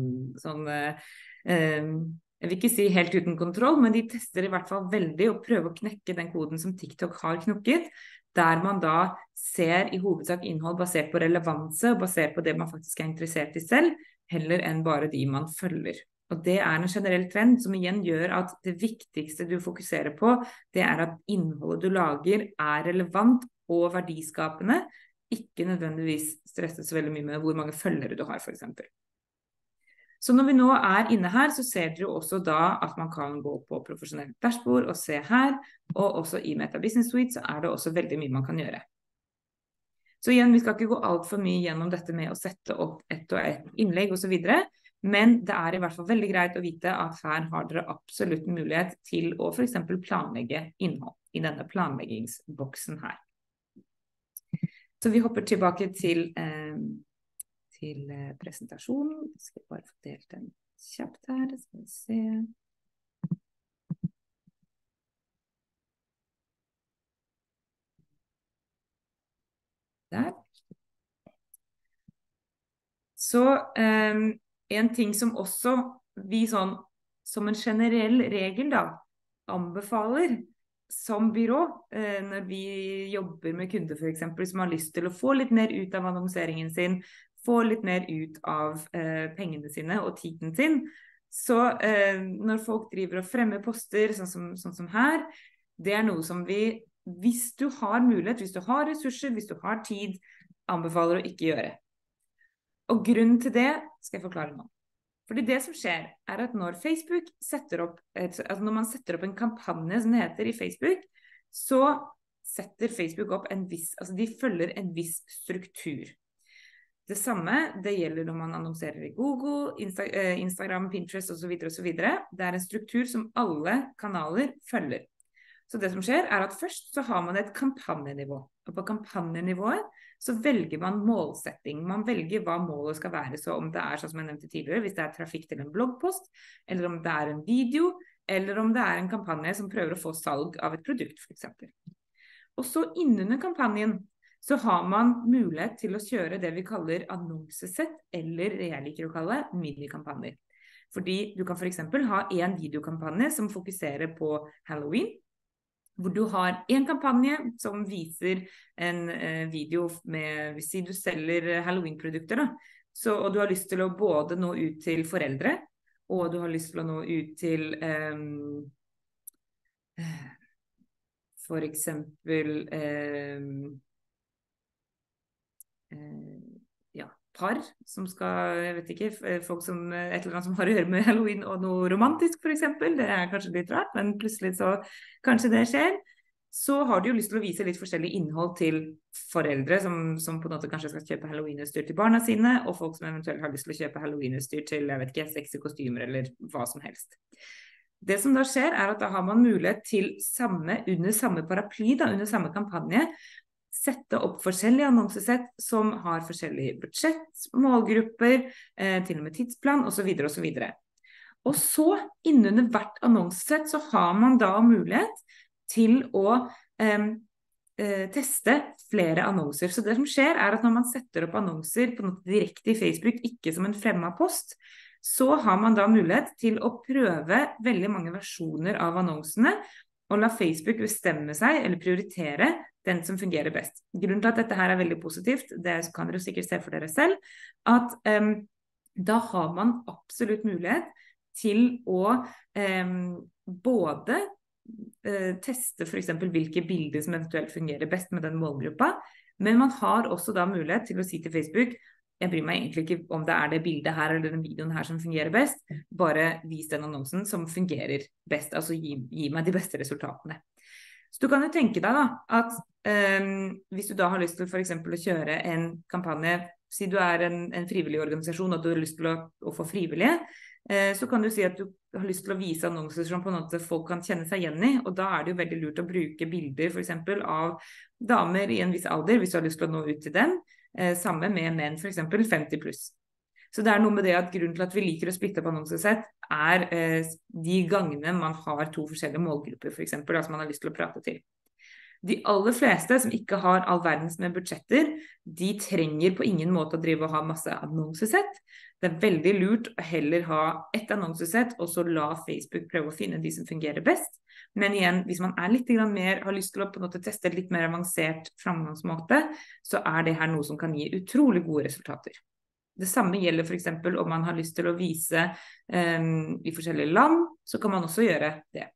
jeg vil ikke si helt uten kontroll, men de tester i hvert fall veldig og prøver å knekke den koden som TikTok har knukket, der man da ser i hovedsak innhold basert på relevanse og basert på det man faktisk interessert i selv, heller enn bare de man følger. Og det en generell trend som igjen gjør at det viktigste du fokuserer på, det at innholdet du lager relevant og verdiskapende, ikke nødvendigvis stresses veldig mye med hvor mange følgere du har for eksempel. Så når vi nå inne her, så ser dere jo også da at man kan gå på profesjonelt dashbord og se her, og også i Meta Business Suite så det også veldig mye man kan gjøre. Så igjen, vi skal ikke gå alt for mye gjennom dette med å sette opp ett og ett innlegg og så videre, men det i hvert fall veldig greit å vite at her har dere absolutt mulighet til å for eksempel planlegge innhold i denne planleggingsboksen her. Så vi hopper tilbake til presentasjonen. Jeg skal bare få delt den kjapt her, skal vi se. Der. Så en ting som også vi som en generell regel da, anbefaler som byrå, når vi jobber med kunder for eksempel, som har lyst til å få litt mer ut av annonseringen sin, få litt mer ut av pengene sine og tiden sin. Så når folk driver og fremmer poster, sånn som her, det noe som vi, hvis du har mulighet, hvis du har ressurser, hvis du har tid, anbefaler å ikke gjøre. Og grunnen til det skal jeg forklare nå. Fordi det som skjer at når Facebook setter opp, når man setter opp en kampanje som det heter i Facebook, så setter Facebook opp de følger en viss struktur. Det samme, det gjelder når man annonserer i Google, Instagram, Pinterest og så videre og så videre. Det en struktur som alle kanaler følger. Så det som skjer at først så har man et kampanjenivå. Og på kampanjenivået så velger man målsetting. Man velger hva målet skal være. Så om det sånn som jeg nevnte tidligere, hvis det trafikk til en bloggpost, eller om det en video, eller om det en kampanje som prøver å få salg av et produkt, for eksempel. Og så innunder kampanjen så har man mulighet til å kjøre det vi kaller annonsesett, eller det jeg liker å kalle minikampanjer. Fordi du kan for eksempel ha en videokampanje som fokuserer på Halloween, hvor du har en kampanje som viser en video med, hvis du selger Halloween-produkter da, og du har lyst til å både nå ut til foreldre, og du har lyst til å nå ut til for eksempel par som skal, jeg vet ikke, folk som et eller annet som har å gjøre med Halloween og noe romantisk for eksempel, det kanskje litt rart, men plutselig så kanskje det skjer, så har du jo lyst til å vise litt forskjellig innhold til foreldre som på en måte kanskje skal kjøpe Halloween-utstyr til barna sine, og folk som eventuelt har lyst til å kjøpe Halloween-utstyr til, jeg vet ikke, sexy kostymer eller hva som helst. Det som da skjer at da har man mulighet til under samme paraply, da, under samme kampanje, sette opp forskjellige annonsesett som har forskjellige budsjett, målgrupper, til og med tidsplan, og så videre og så videre. Og så, innunder hvert annonsesett, så har man da mulighet til å teste flere annonser. Så det som skjer at når man setter opp annonser på noe direkte i Facebook, ikke som en fremmed post, så har man da mulighet til å prøve veldig mange versjoner av annonsene, og la Facebook bestemme seg, eller prioritere den som fungerer best. Grunnen til at dette her veldig positivt, det kan dere sikkert se for dere selv, at da har man absolutt mulighet til å både teste for eksempel hvilke bilder som eventuelt fungerer best med den målgruppa, men man har også da mulighet til å si til Facebook, jeg bryr meg egentlig ikke om det det bildet her eller den videoen her som fungerer best, bare vis den annonsen som fungerer best, altså gi meg de beste resultatene. Så du kan jo tenke deg da, at hvis du da har lyst til for eksempel å kjøre en kampanje, si du en frivillig organisasjon og du har lyst til å få frivillige, så kan du si at du har lyst til å vise annonser som på en måte folk kan kjenne seg igjen i, og da det jo veldig lurt å bruke bilder for eksempel av damer i en viss alder, hvis du har lyst til å nå ut til dem, sammen med menn for eksempel 50 pluss. Så det noe med det at grunnen til at vi liker å splitte opp annonsesett de gangene man har to forskjellige målgrupper for eksempel, altså man har lyst til å prate til. De aller fleste som ikke har all verdens med budsjetter, de trenger på ingen måte å drive og ha masse annonsesett. Det veldig lurt å heller ha ett annonsesett, og så la Facebook prøve å finne de som fungerer best. Men igjen, hvis man litt mer, har lyst til å på en måte teste litt mer avansert framgangsmåte, så det her noe som kan gi utrolig gode resultater. Det samme gjelder for eksempel om man har lyst til å vise i forskjellige land, så kan man også gjøre det.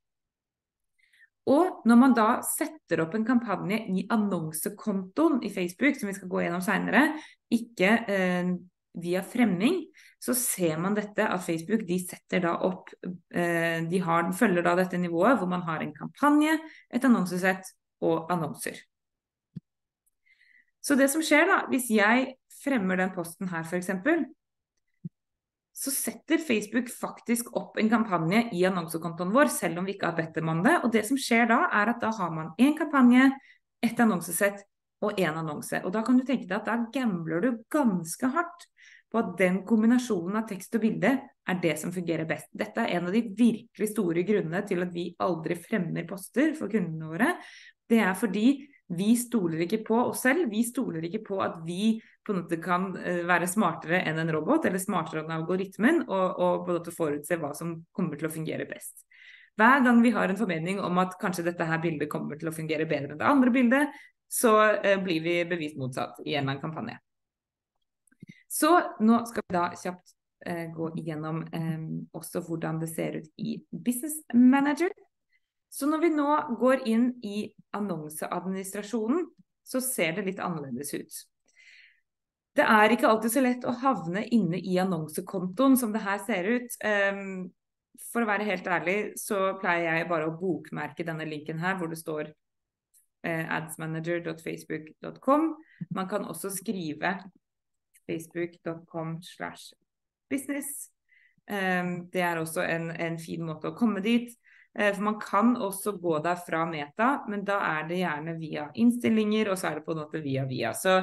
Og når man da setter opp en kampanje i annonsekontoen i Facebook, som vi skal gå gjennom senere, ikke via fremming, så ser man dette at Facebook, de setter da opp, følger da dette nivået hvor man har en kampanje, et annonsesett og annonser. Så det som skjer da, hvis jeg fremmer den posten her for eksempel, så setter Facebook faktisk opp en kampanje i annonsekontoen vår, selv om vi ikke har bedt dem om det. Og det som skjer da, at da har man en kampanje, et annonsesett og en annonse. Og da kan du tenke deg at da gambler du ganske hardt på at den kombinasjonen av tekst og bilde det som fungerer best. Dette en av de virkelig store grunnene til at vi aldri fremmer poster for kundene våre. Det fordi vi stoler ikke på oss selv, vi stoler ikke på at vi på en måte kan være smartere enn en robot, eller smartere enn algoritmen, og på en måte forutse hva som kommer til å fungere best. Hver gang vi har en formening om at kanskje dette her bildet kommer til å fungere bedre enn det andre bildet, så blir vi bevist motsatt i en eller annen kampanje. Så nå skal vi da kjapt gå igjennom også hvordan det ser ut i Business Manager. Så når vi nå går inn i annonseadministrasjonen, så ser det litt annerledes ut. Det er ikke alltid så lett å havne inne i annonsekontoen som det her ser ut. For å være helt ærlig så pleier jeg bare å bokmerke denne linken her hvor det står adsmanager.facebook.com. Man kan også skrive facebook.com/business. Det er også en fin måte å komme dit. For man kan også gå der fra Meta, men da er det gjerne via innstillinger, og så er det på en måte via. Så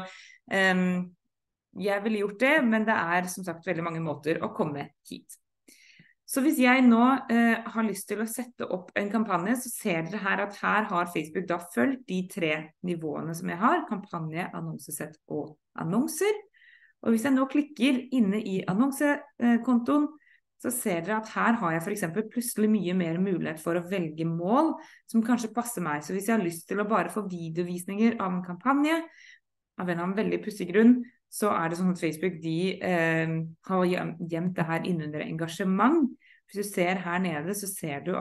jeg ville gjort det, men det er som sagt veldig mange måter å komme hit. Så hvis jeg nå har lyst til å sette opp en kampanje, så ser dere her at her har Facebook da følgt de 3 nivåene som jeg har, kampanje, annonsesett og annonser. Og hvis jeg nå klikker inne i annonsekontoen, så ser dere at her har jeg for eksempel plutselig mye mer mulighet for å velge mål som kanskje passer meg. Så hvis jeg har lyst til å bare få videovisninger av en kampanje, av en veldig pussig grunn, så er det sånn at Facebook har gjemt det her innunder engasjement. Hvis du ser her nede, så ser du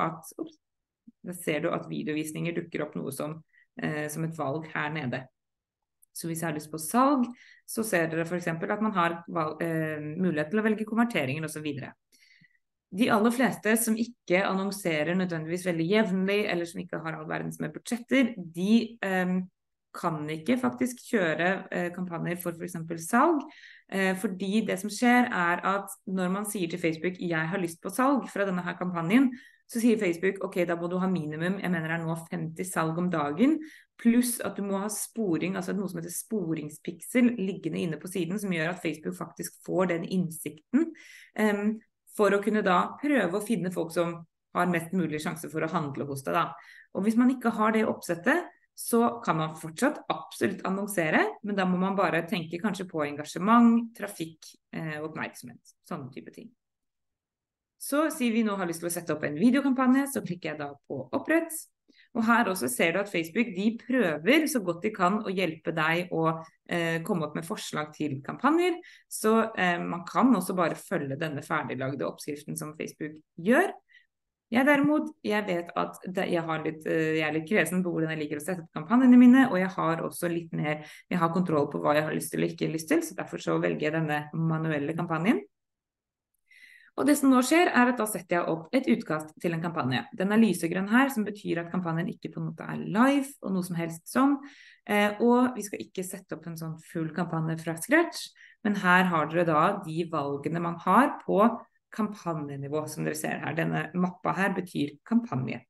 at videovisninger dukker opp noe som et valg her nede. Så hvis jeg har lyst på salg, så ser dere for eksempel at man har mulighet til å velge konverteringer og så videre. De aller fleste som ikke annonserer nødvendigvis veldig jevnlig, eller som ikke har all verdens med budsjetter, de kan ikke faktisk kjøre kampanjer for eksempel salg, fordi det som skjer er at når man sier til Facebook jeg har lyst på salg fra denne her kampanjen, så sier Facebook ok, da må du ha minimum, jeg mener det er nå 50 salg om dagen, pluss at du må ha sporing, altså noe som heter sporingspixel liggende inne på siden, som gjør at Facebook faktisk får den innsikten for å kunne da prøve å finne folk som har mest mulig sjanse for å handle hos deg da. Og hvis man ikke har det oppsettet, så kan man fortsatt absolutt annonsere, men da må man bare tenke kanskje på engasjement, trafikk, oppmerksomhet, sånne type ting. Så sier vi nå har lyst til å sette opp en videokampanje, så klikker jeg da på opprett. Og her også ser du at Facebook, de prøver så godt de kan å hjelpe deg å komme opp med forslag til kampanjer. Så man kan også bare følge denne ferdiglagde oppskriften som Facebook gjør. Jeg derimot, jeg vet at jeg er litt kresen på hvordan jeg liker å sette opp kampanjene mine, og jeg har også jeg har kontroll på hva jeg har lyst til og ikke lyst til, så derfor så velger jeg denne manuelle kampanjen. Og det som nå skjer er at da setter jeg opp et utkast til en kampanje. Den er lysegrønn her, som betyr at kampanjen ikke på en måte er live, og noe som helst sånn. Og vi skal ikke sette opp en sånn full kampanje fra scratch, men her har dere da de valgene man har på kampanjenivå, som dere ser her. Denne mappa her betyr kampanje.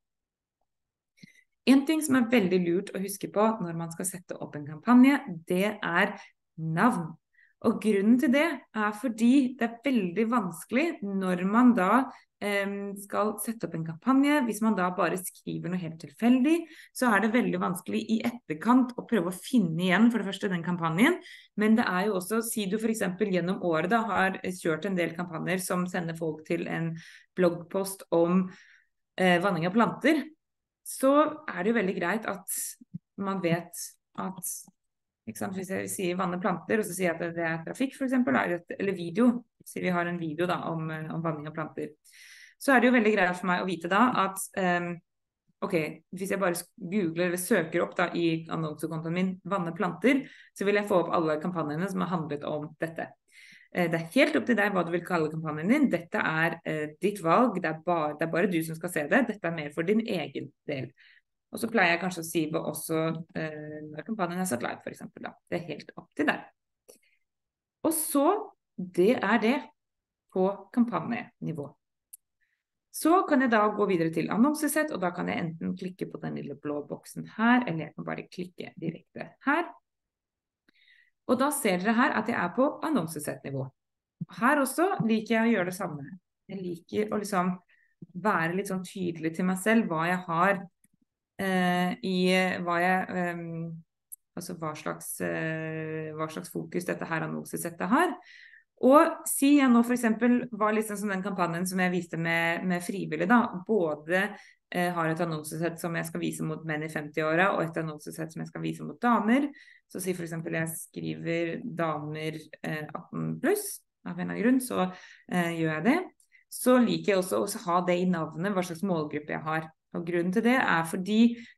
En ting som er veldig lurt å huske på når man skal sette opp en kampanje, det er navn. Og grunnen til det er fordi det er veldig vanskelig når man da skal sette opp en kampanje. Hvis man da bare skriver noe helt tilfeldig, så er det veldig vanskelig i etterkant å prøve å finne igjen for det første den kampanjen. Men det er jo også, si du for eksempel gjennom året da har kjørt en del kampanjer som sender folk til en bloggpost om vanning av planter, så er det jo veldig greit at man vet at hvis jeg sier vanne planter, og så sier jeg at det er trafikk for eksempel, eller video, så vi har en video da om vanning av planter, så er det jo veldig greit for meg å vite da at ok, hvis jeg bare googler eller søker opp da i annonsekontoen min vanne planter, så vil jeg få opp alle kampanjene som har handlet om dette. Det er helt opp til deg hva du vil kalle kampanjen din. Dette er ditt valg, det er bare du som skal se det. Dette er mer for din egen del. Og så pleier jeg kanskje å si også når kampanjen er satt live, for eksempel. Da. Det er helt opp til deg. Og så, det er det på kampanjenivå. Så kan jeg da gå videre til annonsesett, og da kan jeg enten klikke på den lille blå boksen her, eller jeg kan bare klikke direkte her. Og da ser dere her at jeg er på annonsesettnivå. Her også liker jeg å gjøre det samme. Jeg liker å liksom være litt sånn tydelig til meg selv hva jeg har hva slags fokus dette her annonsesettet har. Og si jeg nå for eksempel var litt sånn som den kampanjen som jeg viste med frivillig da, både har et annonsesett som jeg skal vise mot menn i 50-åra, og et annonsesett som jeg skal vise mot damer. Så si for eksempel jeg skriver damer 18 pluss, av en eller annen grunn, så gjør jeg det. Så liker jeg også å ha det i navnet, hva slags målgruppe jeg har. Og grunnen til det er fordi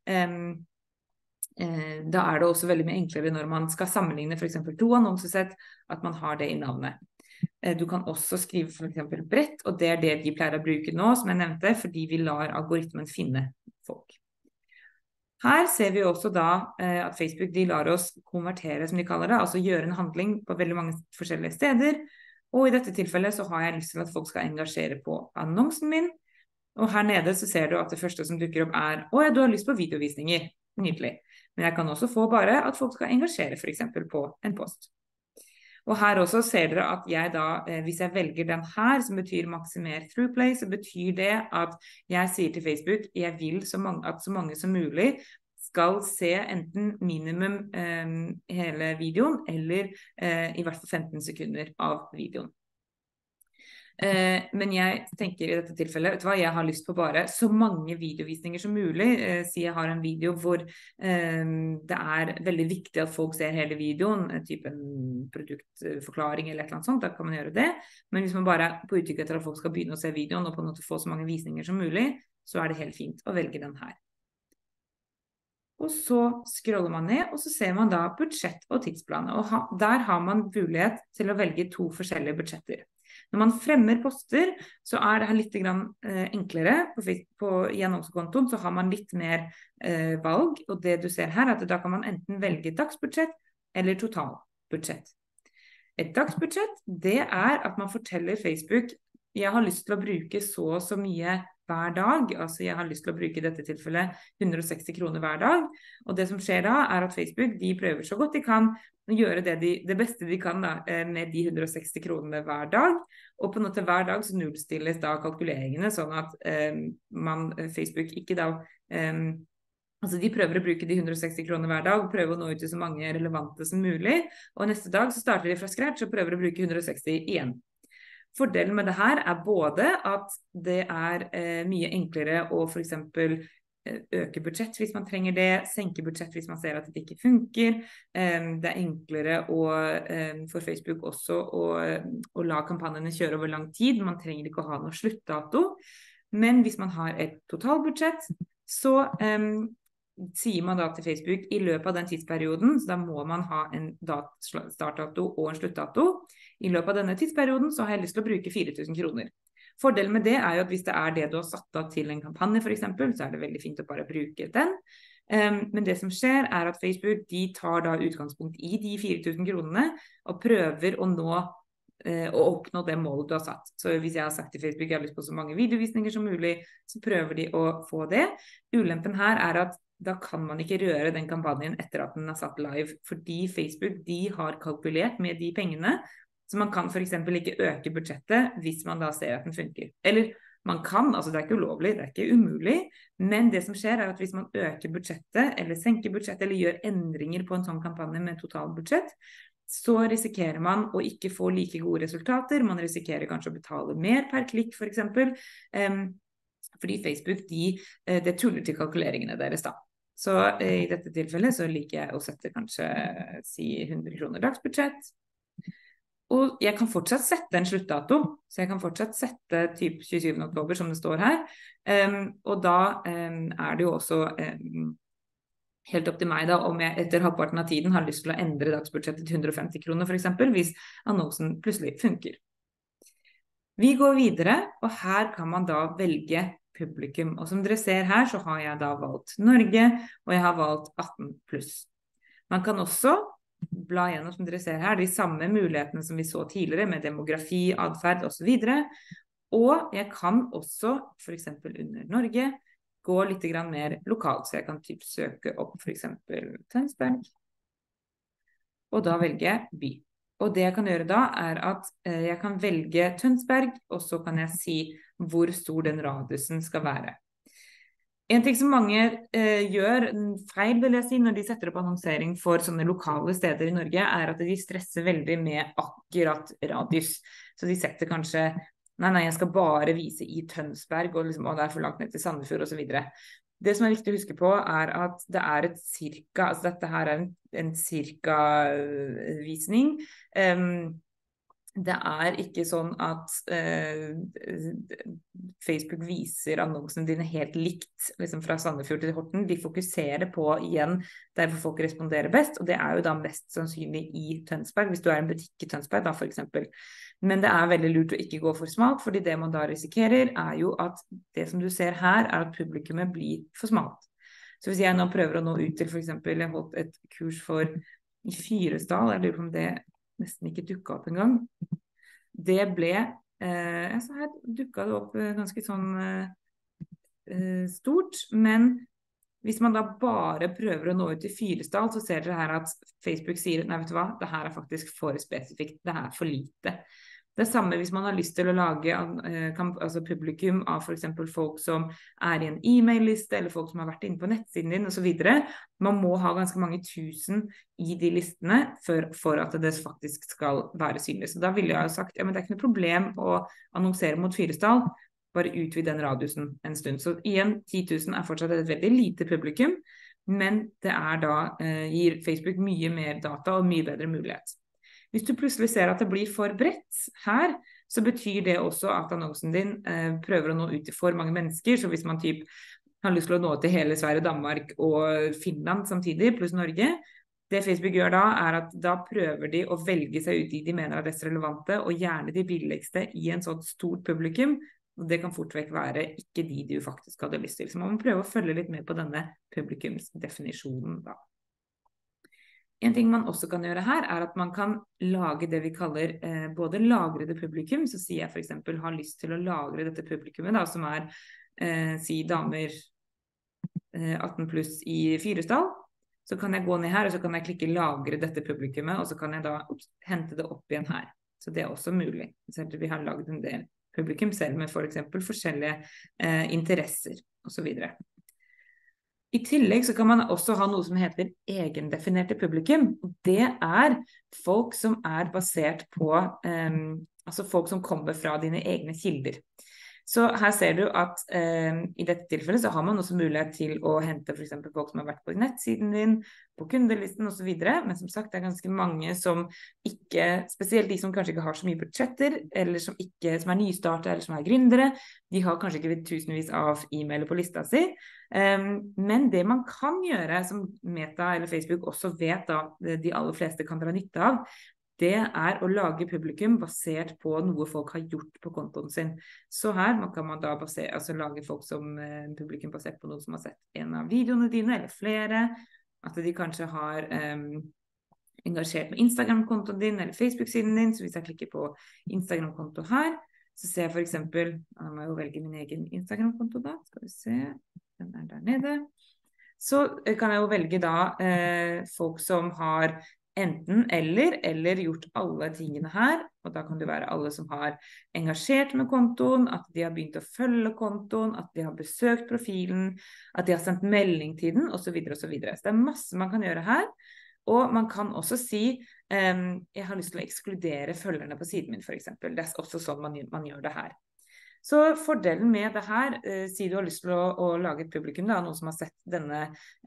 da er det også veldig mye enklere når man skal sammenligne for eksempel 2 annonsesett, at man har det i navnet. Du kan også skrive for eksempel bredt, og det er det de pleier å bruke nå, som jeg nevnte, fordi vi lar algoritmen finne folk. Her ser vi også da at Facebook de lar oss konvertere, som de kaller det, altså gjøre en handling på veldig mange forskjellige steder, og i dette tilfellet så har jeg lyst til at folk skal engasjere på annonsen min, og her nede så ser du at det første som dukker opp er, ja, du har lyst på videovisninger, nydelig. Men jeg kan også få bare at folk skal engasjere for eksempel på en post. Og her også ser dere at jeg da, hvis jeg velger den her, som betyr maksimer throughplay, så betyr det at jeg sier til Facebook, jeg vil at så mange som mulig skal se enten minimum hele videoen, eller i hvert fall 15 sekunder av videoen. Men jeg tenker i dette tilfellet, vet du hva, jeg har lyst på bare så mange videovisninger som mulig. Si jeg har en video hvor det er veldig viktig at folk ser hele videoen, type en produktforklaring eller et eller annet sånt, da kan man gjøre det. Men hvis man bare er på utkikk etter at folk skal begynne å se videoen og på en måte få så mange visninger som mulig, så er det helt fint å velge den her. Og så scroller man ned, og så ser man da budsjett og tidsplan. Og der har man mulighet til å velge 2 forskjellige budsjetter. Når man fremmer poster, så er det her litt enklere. I annonsekontoen så har man litt mer valg, og det du ser her er at da kan man enten velge dagsbudsjett eller totalbudsjett. Et dagsbudsjett, det er at man forteller Facebook, jeg har lyst til å bruke så mye hver dag, altså jeg har lyst til å bruke i dette tilfellet 160 kroner hver dag, og det som skjer da er at Facebook, de prøver så godt de kan å gjøre det beste de kan da, med de 160 kronene hver dag, og på en måte hver dag så nullstilles da kalkuleringene, sånn at Facebook ikke da, altså de prøver å bruke de 160 kronene hver dag, og prøver å nå ut til så mange relevante som mulig, og neste dag så starter de fra scratch og prøver å bruke 160 igjen. Fordelen med det her er både at det er mye enklere å for eksempel øke budsjett hvis man trenger det, senke budsjett hvis man ser at det ikke funker. Det er enklere for Facebook også å la kampanjene kjøre over lang tid. Man trenger ikke å ha noe sluttdato. Men hvis man har et totalbudsjett, så sier man da til Facebook i løpet av den tidsperioden, så da må man ha en startdato og en sluttdato. I løpet av denne tidsperioden så har jeg lyst til å bruke 4000 kroner. Fordelen med det er jo at hvis det er det du har satt av til en kampanje for eksempel, så er det veldig fint å bare bruke den. Men det som skjer er at Facebook, de tar da utgangspunkt i de 4000 kronene og prøver å nå å oppnå det målet du har satt. Så hvis jeg har sagt til Facebook jeg har lyst på så mange videovisninger som mulig, så prøver de å få det. Ulempen her er at da kan man ikke røre den kampanjen etter at den er satt live, fordi Facebook, de har kalkulert med de pengene, så man kan for eksempel ikke øke budsjettet hvis man da ser at den funker. Eller man kan, altså det er ikke ulovlig, det er ikke umulig, men det som skjer er at hvis man øker budsjettet, eller senker budsjettet, eller gjør endringer på en sånn kampanje med totalbudsjett, så risikerer man å ikke få like gode resultater, man risikerer kanskje å betale mer per klikk for eksempel, fordi Facebook, det tuller til kalkuleringene deres da. Så i dette tilfellet så liker jeg å sette kanskje, si 100 kroner dagsbudsjett, og jeg kan fortsatt sette en sluttdato, så jeg kan fortsatt sette typ 27. oktober som det står her, og da er det jo også helt opp til meg da, om jeg etter halvparten av tiden har lyst til å endre dagsbudsjettet til 150 kroner for eksempel, hvis annonsen plutselig funker. Vi går videre, og her kan man da velge publikum, og som dere ser her så har jeg da valgt Norge, og jeg har valgt 18+. Man kan også bla gjennom, som dere ser her, de samme mulighetene som vi så tidligere med demografi, adferd og så videre. Og jeg kan også, for eksempel under Norge, gå litt mer lokalt. Så jeg kan søke opp for eksempel Tønsberg. Og da velger jeg by. Og det jeg kan gjøre da er at jeg kan velge Tønsberg, og så kan jeg si hvor stor den radiusen skal være. En ting som mange gjør feil, vil jeg si, når de setter opp annonsering for sånne lokale steder i Norge, er at de stresser veldig med akkurat radius. Så de setter kanskje nei, jeg skal bare vise i Tønsberg, og, liksom, og det er for langt ned til Sandefjord og så videre. Det som er viktig å huske på er at det er et cirka, altså dette her er en cirka visning. Det er ikke sånn at Facebook viser annonsene dine helt likt liksom fra Sandefjord til Horten. De fokuserer på igjen derfor folk responderer best, og det er jo da mest sannsynlig i Tønsberg, hvis du er en butikk i Tønsberg da for eksempel. Men det er veldig lurt å ikke gå for smalt, fordi det man da risikerer er jo at det som du ser her er at publikummet blir for smalt. Så hvis jeg nå prøver å nå ut til for eksempel, jeg holdt et kurs i Fyresdal, jeg lurer på om det nesten ikke dukket opp en gang. Det ble, så her dukket det opp ganske sånn stort, men hvis man da bare prøver å nå ut til Fyresdal, så ser dere her at Facebook sier, nei vet du hva, det her er faktisk for spesifikt, det her er for lite. Det samme hvis man har lyst til å lage altså publikum av for eksempel folk som er i en e-mail-liste, eller folk som har vært inne på nettsiden din og så videre. Man må ha ganske mange tusen i de listene for at det faktisk skal være synlig. Så da ville jeg jo sagt, ja, men det er ikke noe problem å annonsere mot Fyresdal, bare utvide den radiusen en stund. Så igjen, 10 000 er fortsatt et veldig lite publikum, men det er da, gir Facebook mye mer data og mye bedre mulighet. Hvis du plutselig ser at det blir for bredt her, så betyr det også at annonsen din prøver å nå ut til for mange mennesker. Så hvis man har lyst til å nå til hele Sverige, Danmark og Finland samtidig, pluss Norge, det Facebook gjør da, er at da prøver de å velge seg ut de mener er best relevante, og gjerne de billigste i en sånn stort publikum. Og det kan fort vekk være ikke de du faktisk hadde lyst til. Så man må prøve å følge litt med på denne publikumsdefinisjonen da. En ting man også kan gjøre her er at man kan lage det vi kaller både lagrede publikum, så sier jeg for eksempel har lyst til å lagre dette publikummet da, som er si damer 18 pluss i Fyresdal, så kan jeg gå ned her og så kan jeg klikke lagre dette publikummet, og så kan jeg da hente det opp igjen her. Så det er også mulig. Så vi har laget en del publikum selv med for eksempel forskjellige interesser og så videre. I tillegg så kan man også ha noe som heter egendefinerte publikum. Det er folk som er basert på, altså folk som kommer fra dine egne kilder. Så her ser du at i dette tilfellet så har man også mulighet til å hente for eksempel folk som har vært på nettsiden din, på kundelisten og så videre. Men som sagt, det er ganske mange som ikke, spesielt de som kanskje ikke har så mye budsjetter, eller som er nystartet, eller som er gründere, de har kanskje ikke tusenvis av e-mailer på lista si. Men det man kan gjøre, som Meta eller Facebook også vet da, de aller fleste kan dra nytte av, det er å lage publikum basert på noe folk har gjort på kontoen sin. Så her kan man da lage folk som publikum basert på noe som har sett en av videoene dine, eller flere, at de kanskje har engasjert med Instagram-kontoen din, eller Facebook-siden din. Så hvis jeg klikker på Instagram-konto her, så ser jeg for eksempel, jeg må jo velge min egen Instagram-konto da, skal vi se, den er der nede. Så kan jeg jo velge da folk som har enten eller gjort alle tingene her, og da kan det være alle som har engasjert med kontoen, at de har begynt å følge kontoen, at de har besøkt profilen, at de har sendt melding til den, og så videre og så videre. Så det er masse man kan gjøre her, og man kan også si, jeg har lyst til å ekskludere følgerne på siden min for eksempel. Det er også sånn man gjør det her. Så fordelen med det her, si du har lyst til å lage et publikum, da, noen som har sett denne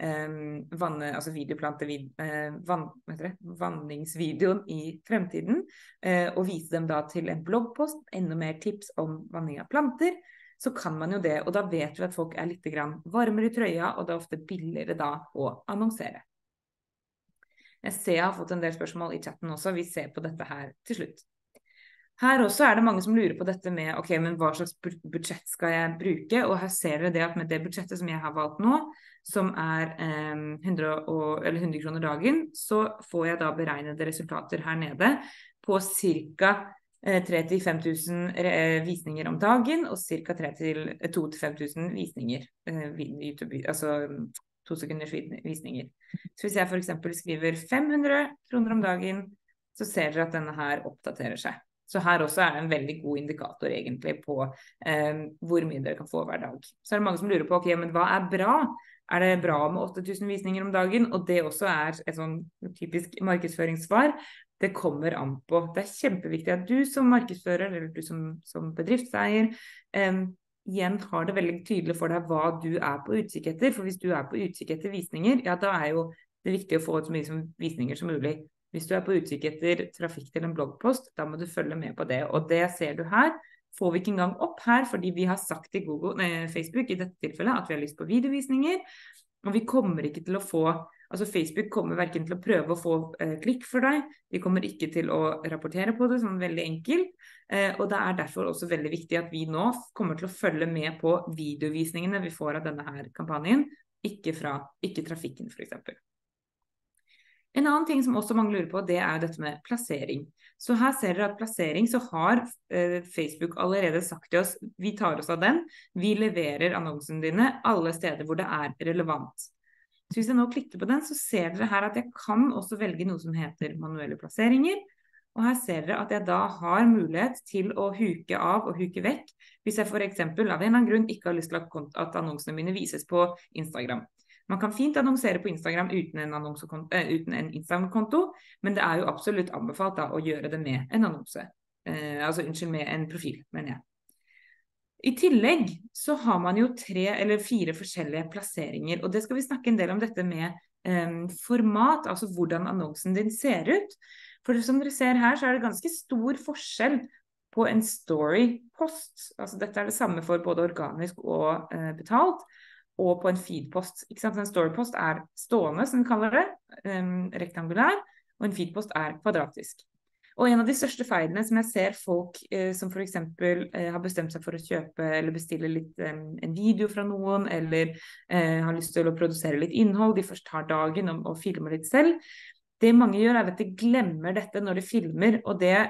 vanningsvideoen i fremtiden, og vise dem da til en bloggpost, enda mer tips om vanning av planter, så kan man jo det, og da vet du at folk er litt varmere i trøya, og det er ofte billigere da å annonsere. Jeg ser jeg har fått en del spørsmål i chatten også, vi ser på dette her til slutt. Her også er det mange som lurer på dette med, ok, men hva slags budsjett skal jeg bruke? Og her ser dere det at med det budsjettet som jeg har valgt nå, som er 100 kroner dagen, så får jeg da beregnede resultater her nede på ca. 3-5 000 visninger om dagen, og ca. 2-5 000 visninger, YouTube, altså 2 sekunders visninger. Så hvis jeg for eksempel skriver 500 kroner om dagen, så ser dere at denne her oppdaterer seg. Så her også er det en veldig god indikator egentlig på hvor mye dere kan få hver dag. Så er det mange som lurer på, ok, men hva er bra? Er det bra med 8000 visninger om dagen? Og det også er et sånn typisk markedsføringssvar. Det kommer an på. Det kjempeviktig at du som markedsfører, eller du som bedriftseier, igjen har det veldig tydelig for deg hva du på utkikk etter. For hvis du på utkikk etter visninger, ja, da jo det viktig å få så mye som visninger som mulig. Hvis du på utkikk etter trafikk til en bloggpost, da må du følge med på det. Og det ser du her. Får vi ikke engang opp her, fordi vi har sagt i Facebook i dette tilfellet at vi har lyst på videovisninger. Og vi kommer ikke til å få, altså Facebook kommer hverken til å prøve å få klikk for deg, de kommer ikke til å rapportere på det sånn veldig enkelt, og det derfor også veldig viktig at vi nå kommer til å følge med på videovisningene vi får av denne her kampanjen, ikke trafikken for eksempel. En annen ting som også mange lurer på, det dette med plassering. Så her ser dere at plassering, så har Facebook allerede sagt til oss, vi tar oss av den, vi leverer annonsene dine alle steder hvor det relevant. Så hvis jeg nå klikker på den, så ser dere her at jeg kan også velge noe som heter manuelle plasseringer, og her ser dere at jeg da har mulighet til å huke av og huke vekk, hvis jeg for eksempel av en eller annen grunn ikke har lyst til at annonsene mine vises på Instagram. Man kan fint annonsere på Instagram uten en Instagram-konto, men det jo absolutt anbefalt da, å gjøre det med en annonse. Med en profil, mener jeg. I tillegg så har man jo 3 eller 4 forskjellige plasseringer, og det skal vi snakke en del om dette med format, altså hvordan annonsen din ser ut. For som dere ser her, så det ganske stor forskjell på en story-post. Altså dette det samme for både organisk og betalt, og på en feedpost. Ikke sant? En storypost stående, som vi kaller det, rektangulær, og en feedpost kvadratisk. Og en av de største feilene som jeg ser folk som for eksempel har bestemt seg for å kjøpe eller bestille litt en video fra noen, eller har lyst til å produsere litt innhold, de først tar dagen og filmer litt selv. Det mange gjør at de glemmer dette når de filmer, og det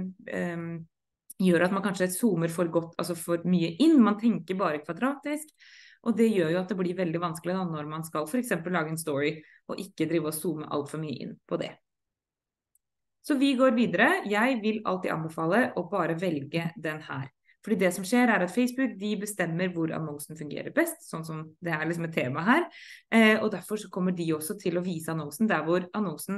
gjør at man kanskje zoomer for godt, altså for mye inn, man tenker bare kvadratisk, og det gjør jo at det blir veldig vanskelig da, når man skal for eksempel lage en story, og ikke drive og zoome alt for mye inn på det. Så vi går videre. Jeg vil alltid anbefale å bare velge den her. Fordi det som skjer at Facebook, de bestemmer hvor annonsen fungerer best, sånn som det liksom et tema her. Og derfor så kommer de også til å vise annonsen der hvor annonsen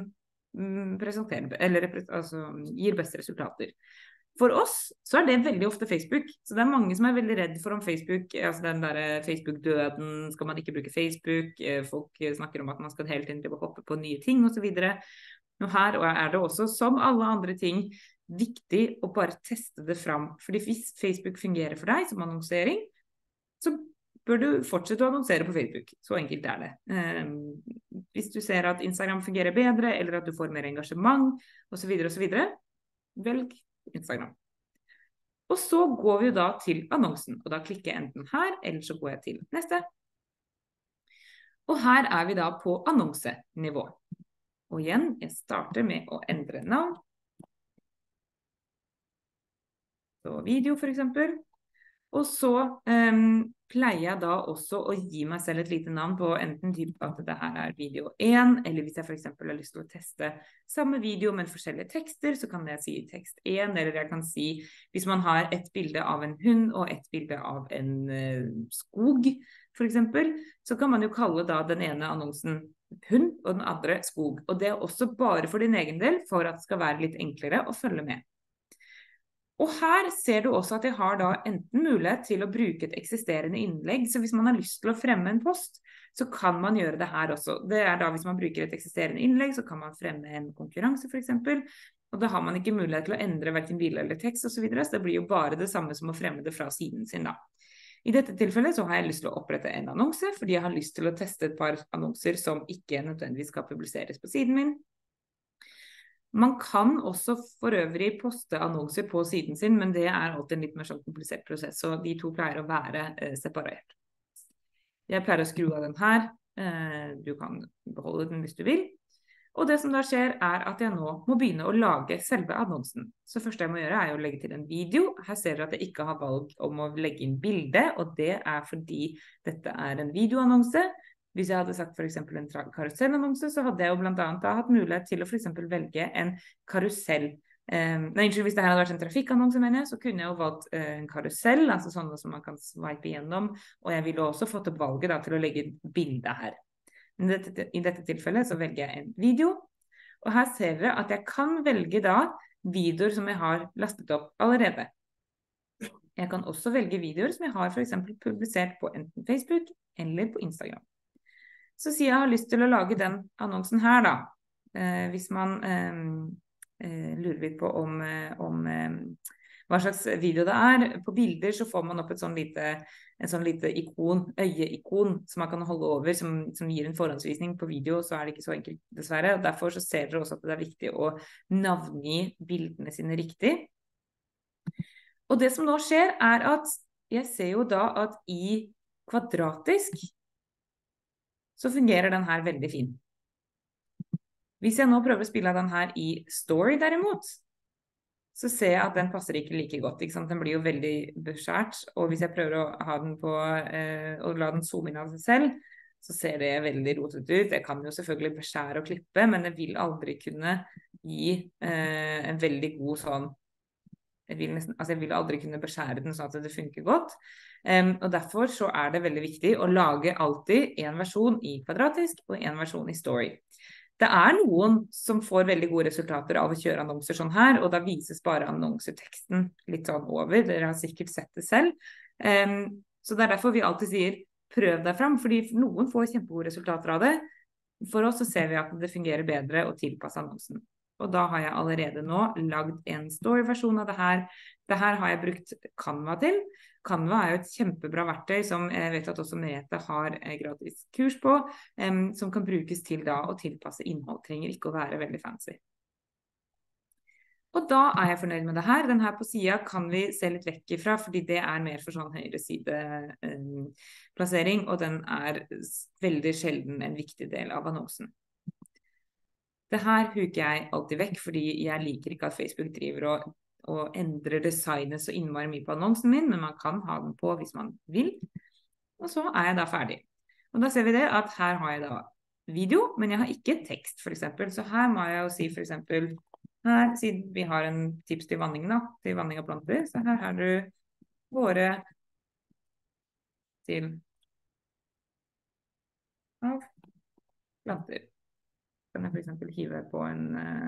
gir best resultater. For oss så det veldig ofte Facebook, så det mange som veldig redd for om Facebook, altså den der Facebook-døden, skal man ikke bruke Facebook, folk snakker om at man skal hele tiden hoppe på nye ting og så videre. Og her det også, som alle andre ting, viktig å bare teste det fram. Fordi hvis Facebook fungerer for deg som annonsering, så bør du fortsette å annonsere på Facebook. Så enkelt det. Hvis du ser at Instagram fungerer bedre, eller at du får mer engasjement, og så videre, velg Instagram. Og så går vi jo da til annonsen, og da klikker jeg enten her, eller så går jeg til neste. Og her vi da på annonsenivå. Og igjen, jeg starter med å endre navn. Så video for eksempel. Og så pleier jeg da også å gi meg selv et lite navn på enten typ at det her video 1, eller hvis jeg for eksempel har lyst til å teste samme video med forskjellige tekster, så kan jeg si tekst 1, eller jeg kan si, hvis man har et bilde av en hund og et bilde av en skog, for eksempel, så kan man jo kalle da den ene annonsen hund og den andre skog. Og det også bare for din egen del, for at det skal være litt enklere å følge med. Og her ser du også at jeg har da enten mulighet til å bruke et eksisterende innlegg, så hvis man har lyst til å fremme en post, så kan man gjøre det her også. Det da hvis man bruker et eksisterende innlegg, så kan man fremme en konkurranse for eksempel, og da har man ikke mulighet til å endre hverken bilde eller tekst og så videre, så det blir jo bare det samme som å fremme det fra siden sin da. I dette tilfellet så har jeg lyst til å opprette en annonse, fordi jeg har lyst til å teste et par annonser som ikke nødvendigvis skal publiseres på siden min. Man kan også for øvrig poste annonser på siden sin, men det alltid en litt mer sånn komplisert prosess, så de to pleier å være separert. Jeg pleier å skru av den her, du kan beholde den hvis du vil. Og det som da skjer at jeg nå må begynne å lage selve annonsen. Så første jeg må gjøre å legge til en video. Her ser dere at jeg ikke har valg om å legge inn bilde, og det fordi dette en videoannonse. Hvis jeg hadde sagt for eksempel en karusellannonse, så hadde jeg jo blant annet hatt mulighet til å for eksempel velge en karusell. Hvis det her hadde vært en trafikkannonse, mener jeg, så kunne jeg jo valgt en karusell, altså sånne som man kan swipe igjennom, og jeg ville også fått opp valget da, til å legge bilde her. I dette tilfellet så velger jeg en video, Og her ser dere at jeg kan velge da videoer som jeg har lastet opp allerede. Jeg kan også velge videoer som jeg har for eksempel publisert på enten Facebook eller på Instagram. Så sier jeg har lyst til å lage den annonsen her da. Hvis man lurer litt på om hva slags video det er. På bilder så får man opp en sånn lite ikon, øyeikon, som man kan holde over, som gir en forhåndsvisning. På video så er det ikke så enkelt, dessverre. Og derfor så ser dere også at det er viktig å navngi bildene sine riktig. Og det som nå skjer er at jeg ser jo da at i kvadratisk så fungerer den her veldig fin. Hvis jeg nå prøver å spille den her i story derimot, så ser jeg at den passer ikke like godt, ikke sant? Den blir jo veldig beskjært, og hvis jeg prøver å ha den på, og la den zoome inn av seg selv, så ser det veldig rotet ut. Jeg kan jo selvfølgelig beskjære og klippe, men jeg vil aldri kunne gi en veldig god sånn, jeg vil aldri kunne beskjære den sånn at det funker godt. Og derfor så er det veldig viktig å lage alltid en versjon i kvadratisk og en versjon i story. Det er noen som får veldig gode resultater av å kjøre annonser sånn her, og da vises bare annonseteksten litt sånn over. Dere har sikkert sett det selv. Så det er derfor vi alltid sier prøv deg fram, fordi noen får kjempegode resultater av det. For oss så ser vi at det fungerer bedre å tilpasse annonsen. Og da har jeg allerede nå lagd en story-versjon av det her. Det her har jeg brukt Canva til. Canva er jo et kjempebra verktøy som jeg vet at også Merete har gratis kurs på, som kan brukes til da å tilpasse innhold. Trenger ikke å være veldig fancy. Og da er jeg fornøyd med det her. Den her på siden kan vi se litt vekk ifra, fordi det er mer for sånn høyre side plassering, og den er veldig sjelden en viktig del av annonsen. Det her huker jeg alltid vekk, fordi jeg liker ikke at Facebook driver og endrer designet så innmari mye på annonsen min, men man kan ha den på hvis man vil. Og så er jeg da ferdig. Og da ser vi det at her har jeg da video, men jeg har ikke tekst for eksempel. Så her må jeg jo si for eksempel, her, siden vi har en tips til vanning da, til vanning av planter, så her har du våre til av planter. Kan jeg for eksempel hive på en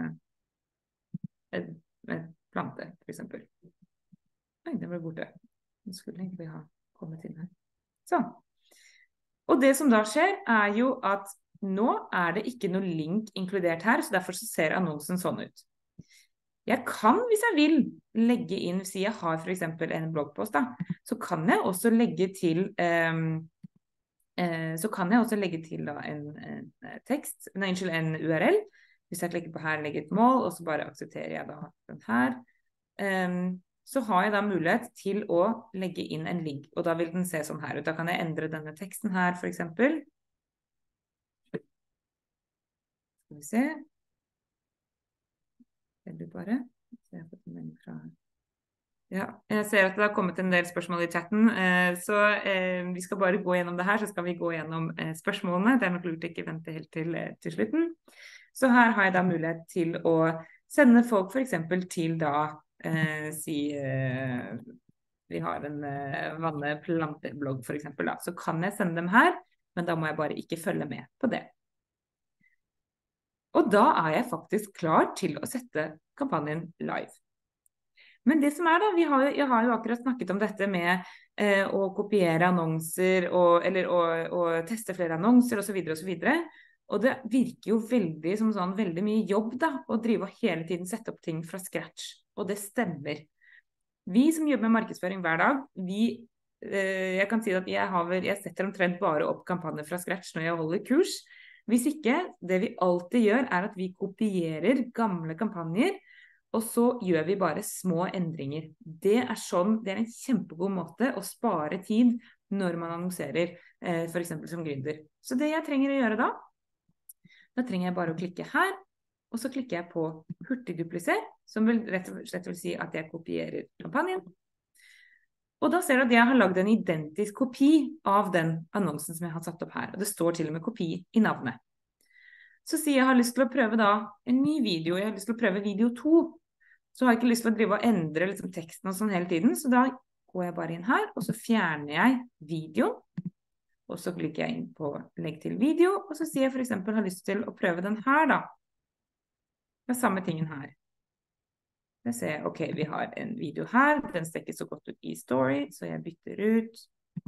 plante, for eksempel. Nei, den ble borte. Den skulle egentlig ha kommet inn her. Sånn. Og det som da skjer er jo at nå er det ikke noe link inkludert her, så derfor så ser annonsen sånn ut. Jeg kan, hvis jeg vil, legge inn, si jeg har for eksempel en bloggpost da, så kan jeg også legge til da en tekst, en URL. Hvis jeg klikker på her, legger et mål, og så bare aksepterer jeg da den her. Så har jeg da mulighet til å legge inn en link, og da vil den se sånn her ut. Da kan jeg endre denne teksten her, for eksempel. Skal vi se. Veldig bare. Så jeg har fått en melding fra her. Ja, jeg ser at det har kommet en del spørsmål i chatten, så vi skal bare gå gjennom det her, så skal vi gå gjennom spørsmålene. Det er nok lurt ikke vente helt til slutten. Så her har jeg da mulighet til å sende folk for eksempel til da, vi har en vanne-planter-blogg for eksempel da, så kan jeg sende dem her, men da må jeg bare ikke følge med på det. Og da er jeg faktisk klar til å sette kampanjen live. Men det som er da, jeg har jo akkurat snakket om dette med å kopiere annonser, og teste flere annonser, og så videre, og så videre. Og det virker jo veldig mye jobb da, å drive og hele tiden sette opp ting fra scratch. Og det stemmer. Vi som jobber med markedsføring hver dag, jeg kan si at jeg setter omtrent bare opp kampanjer fra scratch når jeg holder kurs. Hvis ikke, det vi alltid gjør er at vi kopierer gamle kampanjer, og så gjør vi bare små endringer. Det er en kjempegod måte å spare tid når man annonserer, for eksempel som gründer. Så det jeg trenger å gjøre da trenger jeg bare å klikke her, og så klikker jeg på hurtigduplisere, som rett og slett vil si at jeg kopierer kampanjen. Og da ser du at jeg har laget en identisk kopi av den annonsen som jeg har satt opp her, og det står til og med kopi i navnet. Så sier jeg har lyst til å prøve da en ny video, jeg har lyst til å prøve video 2, så har jeg ikke lyst til å drive og endre teksten og sånn hele tiden, så da går jeg bare inn her, og så fjerner jeg videoen, og så klikker jeg inn på legg til video, og så sier jeg for eksempel har lyst til å prøve den her da. Det samme tingen her. Jeg ser, ok, vi har en video her, den ser ikke så godt ut i story, så jeg bytter ut.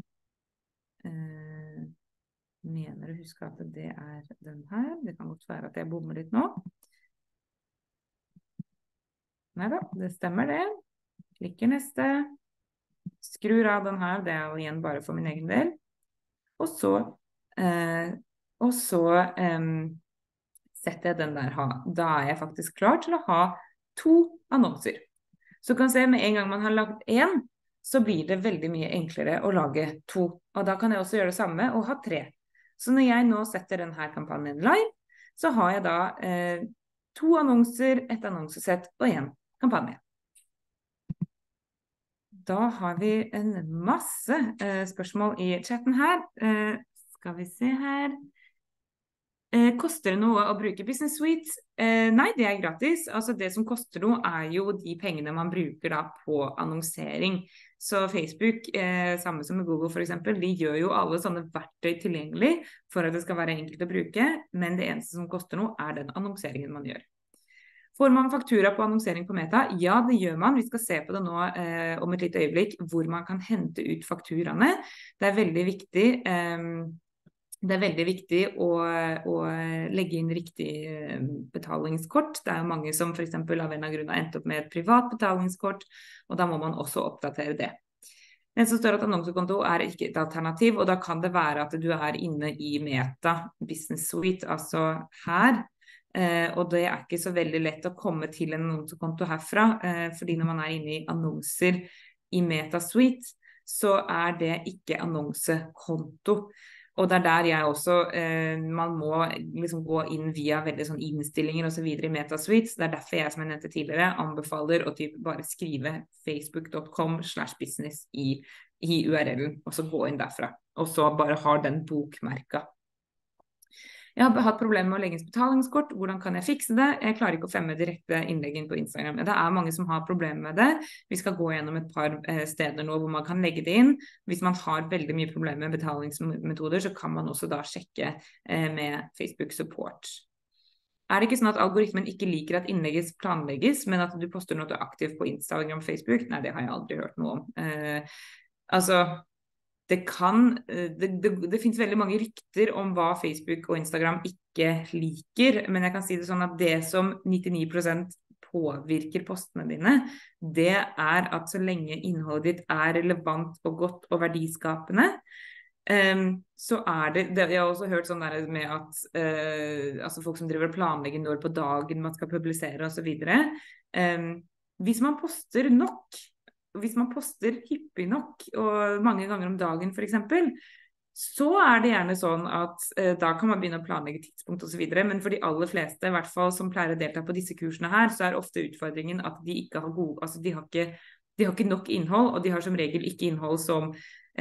Mener å huske at det den her. Det kan godt være at jeg bommer litt nå. Neida, det stemmer det. Klikker neste. Skrur av den her, det jo igjen bare for min egen del. Og så setter jeg den der da jeg faktisk klar til å ha 2 annonser. Så kan se med en gang man har lagt 1, så blir det veldig mye enklere å lage 2. Og da kan jeg også gjøre det samme og ha 3. Så når jeg nå setter denne kampanjen live, så har jeg da 2 annonser, 1 annonsesett og 1 kampanje. Da har vi en masse spørsmål i chatten her. Skal vi se her. Koster det noe å bruke Business Suite? Nei, det gratis. Altså det som koster noe jo de pengene man bruker da på annonsering. Så Facebook, samme som med Google for eksempel, de gjør jo alle sånne verktøy tilgjengelig for at det skal være enkelt å bruke, men det eneste som koster noe den annonseringen man gjør. Får man faktura på annonsering på Meta? Ja, det gjør man. Vi skal se på det nå om et lite øyeblikk, hvor man kan hente ut fakturaene. Det veldig viktig. Det veldig viktig å legge inn riktig betalingskort. Det jo mange som for eksempel av en eller annen grunn har endt opp med et privat betalingskort, og da må man også oppdatere det. Den som står at annonsekonto ikke et alternativ, og da kan det være at du inne i Meta Business Suite, altså her. Og det ikke så veldig lett å komme til en annonsekonto herfra, fordi når man inne i annonser i Meta Suite, så det ikke annonsekonto. Og det der jeg også, man må liksom gå inn via veldig sånn innstillinger og så videre i Meta Suite. Det derfor jeg, som jeg nevnte tidligere, anbefaler å bare skrive facebook.com/business i URL-en, og så gå inn derfra. Og så bare har den bokmerka. Jeg har hatt problemer med å legge inn betalingskort. Hvordan kan jeg fikse det? Jeg klarer ikke å fremme direkte innleggen på Instagram. Det mange som har problemer med det. Vi skal gå gjennom et par steder nå hvor man kan legge det inn. Hvis man har veldig mye problemer med betalingsmetoder, så kan man også da sjekke med Facebook Support. Det ikke sånn at algoritmen ikke liker at innlegget planlegges, men at du poster når du aktiv på Instagram og Facebook? Nei, det har jeg aldri hørt noe om. Det finnes veldig mange rykter om hva Facebook og Instagram ikke liker, men jeg kan si det sånn at det som 99% påvirker postene dine, det at så lenge innholdet ditt relevant og godt og verdiskapende, så det, jeg har også hørt sånn der med at altså folk som driver og planlegger når på dagen man skal publisere og så videre, hvis man poster nok, hvis man poster hyppig nok, og mange ganger om dagen for eksempel, så det gjerne sånn at da kan man begynne å planlegge tidspunkt og så videre, men for de aller fleste, i hvert fall som pleier å delta på disse kursene her, så ofte utfordringen at de ikke har gode, altså de har ikke nok innhold, og de har som regel ikke innhold som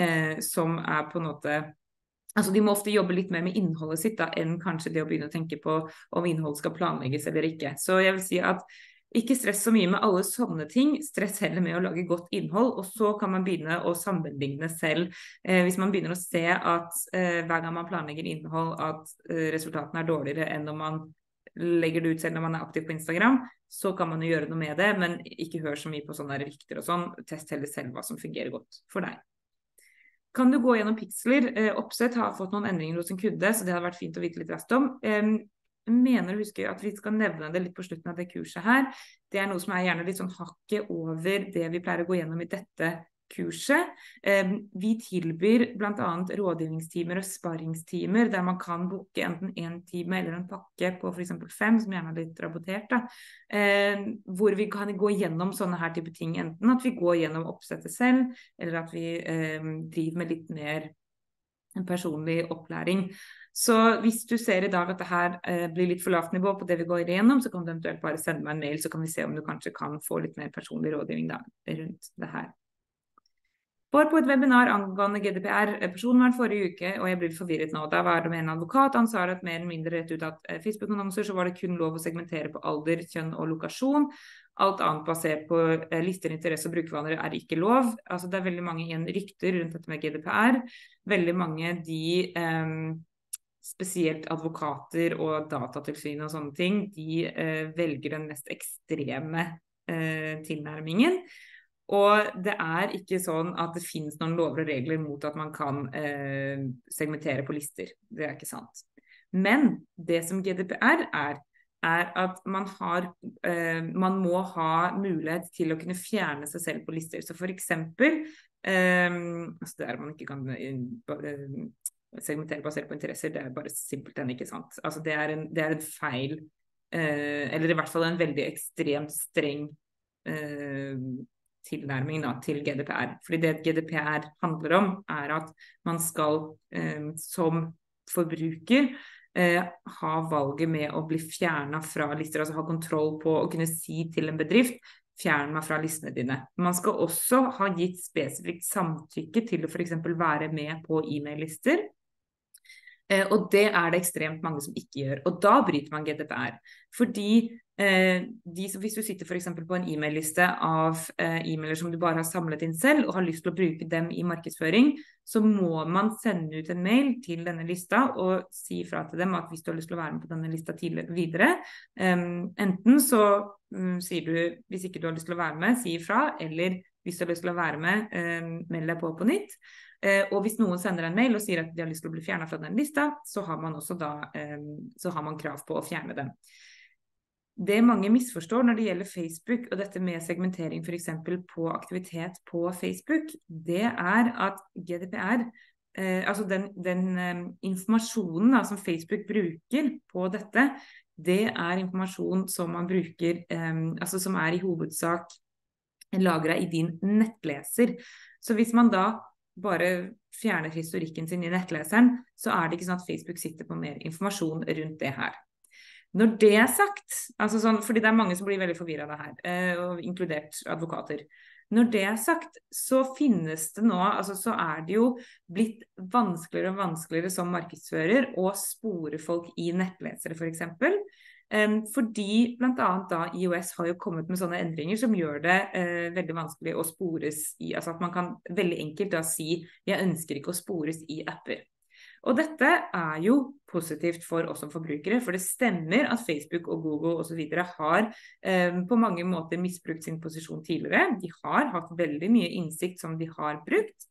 på en måte, altså de må ofte jobbe litt mer med innholdet sitt da, enn kanskje det å begynne å tenke på om innhold skal planlegges eller ikke. Så jeg vil si at ikke stress så mye med alle sånne ting, stress heller med å lage godt innhold, og så kan man begynne å sammenligne selv. Hvis man begynner å se at hver gang man planlegger innhold, at resultatene dårligere enn når man legger det ut selv når man aktiv på Instagram, så kan man jo gjøre noe med det, men ikke hør så mye på sånne rykter og sånn. Test heller selv hva som fungerer godt for deg. Kan du gå gjennom piksler? Oppsett har fått noen endringer hos en kunde, så det hadde vært fint å vite litt raskt om. Jeg mener å huske at vi skal nevne det litt på slutten av det kurset her. Det noe som gjerne litt sånn hakket over det vi pleier å gå gjennom i dette kurset. Vi tilbyr blant annet rådgivningstimer og sparringstimer, der man kan booke enten en time eller en pakke på for eksempel 5, som gjerne litt rapportert da, hvor vi kan gå gjennom sånne her type ting, enten at vi går gjennom oppsettet selv, eller at vi driver med litt mer personlig opplæring. Så hvis du ser i dag at det her blir litt for lavt nivå på det vi går igjennom, så kan du eventuelt bare sende meg en mail, så kan vi se om du kanskje kan få litt mer personlig rådgivning da, rundt det her. Var på et webinar angående GDPR personvern forrige uke, og jeg ble forvirret nå. Da var det med en advokat, han sa at mer eller mindre rett ut at Facebook-annonser så var det kun lov å segmentere på alder, kjønn og lokasjon. Alt annet basert på lister, interesse og brukervaner ikke lov. Altså det veldig mange igjen rykter rundt dette med GDPR. Veldig mange spesielt advokater og datatilsyn og sånne ting, de velger den mest ekstreme tilnærmingen. Og det er ikke sånn at det finnes noen lover og regler mot at man kan segmentere på lister. Det er ikke sant. Men det som GDPR er at man må ha mulighet til å kunne fjerne seg selv på lister. Så for eksempel, altså der man ikke kan segmentere basert på interesser, det er bare simpelthen ikke sant. Altså det er en feil, eller i hvert fall en veldig ekstremt streng tilnærming da, til GDPR. Fordi det GDPR handler om er at man skal som forbruker ha valget med å bli fjernet fra lister, altså ha kontroll på å kunne si til en bedrift, fjern meg fra listene dine. Man skal også ha gitt spesifikt samtykke til å for eksempel være med på e-mail-lister, og det er det ekstremt mange som ikke gjør, og da bryter man GDPR. Fordi hvis du sitter for eksempel på en e-mail-liste av e-mailer som du bare har samlet inn selv og har lyst til å bruke dem i markedsføring, så må man sende ut en mail til denne lista og si fra til dem at hvis du har lyst til å være med på denne lista videre, enten så sier du hvis ikke du har lyst til å være med, si ifra, eller hvis du har lyst til å være med, meld deg på nytt. Og hvis noen sender en mail og sier at de har lyst til å bli fjernet fra den lista, så har man også da så har man krav på å fjerne dem. Det mange misforstår når det gjelder Facebook og dette med segmentering for eksempel på aktivitet på Facebook, det er at GDPR, altså den informasjonen da, som Facebook bruker på dette, det er informasjon som man bruker, altså som i hovedsak lagret i din nettleser. Så hvis man da bare fjerner historikken sin i nettleseren, så det ikke sånn at Facebook sitter på mer informasjon rundt det her. Når det sagt, altså sånn, fordi det mange som blir veldig forvirret av det her, og inkludert advokater. Når det sagt, så finnes det nå, altså så det jo blitt vanskeligere og vanskeligere som markedsfører å spore folk i nettlesere for eksempel. Fordi blant annet da iOS har jo kommet med sånne endringer som gjør det veldig vanskelig å spores i, altså at man kan veldig enkelt da si jeg ønsker ikke å spores i apper. Og dette jo positivt for oss som forbrukere, for det stemmer at Facebook og Google og så videre har på mange måter misbrukt sin posisjon tidligere. De har hatt veldig mye innsikt som de har brukt.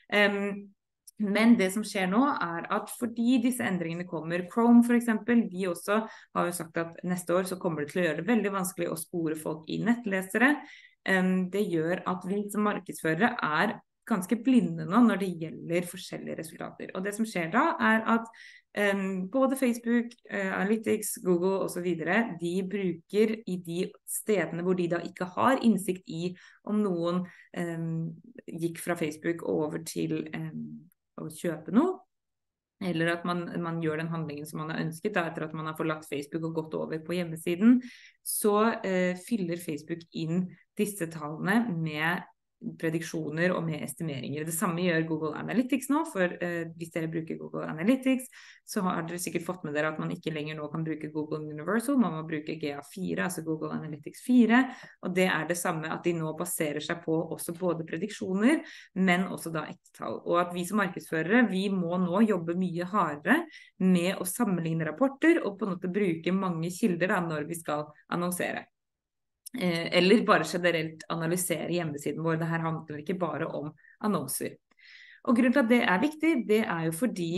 Men det som skjer nå at fordi disse endringene kommer, Chrome for eksempel, de også har jo sagt at neste år så kommer det til å gjøre det veldig vanskelig å spore folk i nettlesere. Det gjør at vi som markedsførere ganske blinde nå når det gjelder forskjellige resultater. Og det som skjer da at både Facebook, Analytics, Google og så videre, de bruker i de stedene hvor de da ikke har innsikt i om noen gikk fra Facebook over til å kjøpe noe, eller at man gjør den handlingen som man har ønsket da, etter at man har forlatt Facebook og gått over på hjemmesiden, så fyller Facebook inn disse tallene med prediksjoner og med estimeringer. Det samme gjør Google Analytics nå, for hvis dere bruker Google Analytics, så har dere sikkert fått med dere at man ikke lenger nå kan bruke Google Universal, man må bruke GA4, altså Google Analytics 4, og det det samme at de nå baserer seg på også både prediksjoner, men også da ektetall. Og at vi som markedsførere, vi må nå jobbe mye hardere med å sammenligne rapporter og på en måte bruke mange kilder da, når vi skal annonsere. Eller bare generelt analysere hjemmesiden vår. Det her handler ikke bare om annonser. Og grunnen til at det viktig, det jo fordi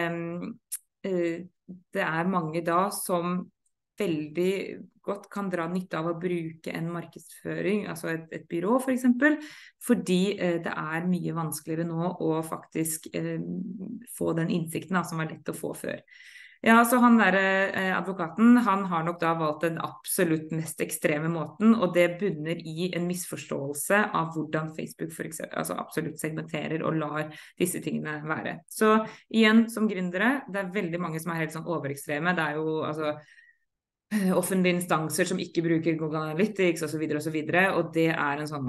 det mange da som veldig godt kan dra nytte av å bruke en markedsføring, altså et byrå for eksempel, fordi det mye vanskeligere nå å faktisk få den innsikten da, som var lett å få før. Ja, så han advokaten, han har nok da valgt den absolutt mest ekstreme måten, og det bunner i en misforståelse av hvordan Facebook for eksempel, altså absolutt segmenterer og lar disse tingene være. Så igjen, som gründere, det veldig mange som helt sånn overekstreme. Det jo altså offentlige instanser som ikke bruker Google Analytics og så videre, og det en sånn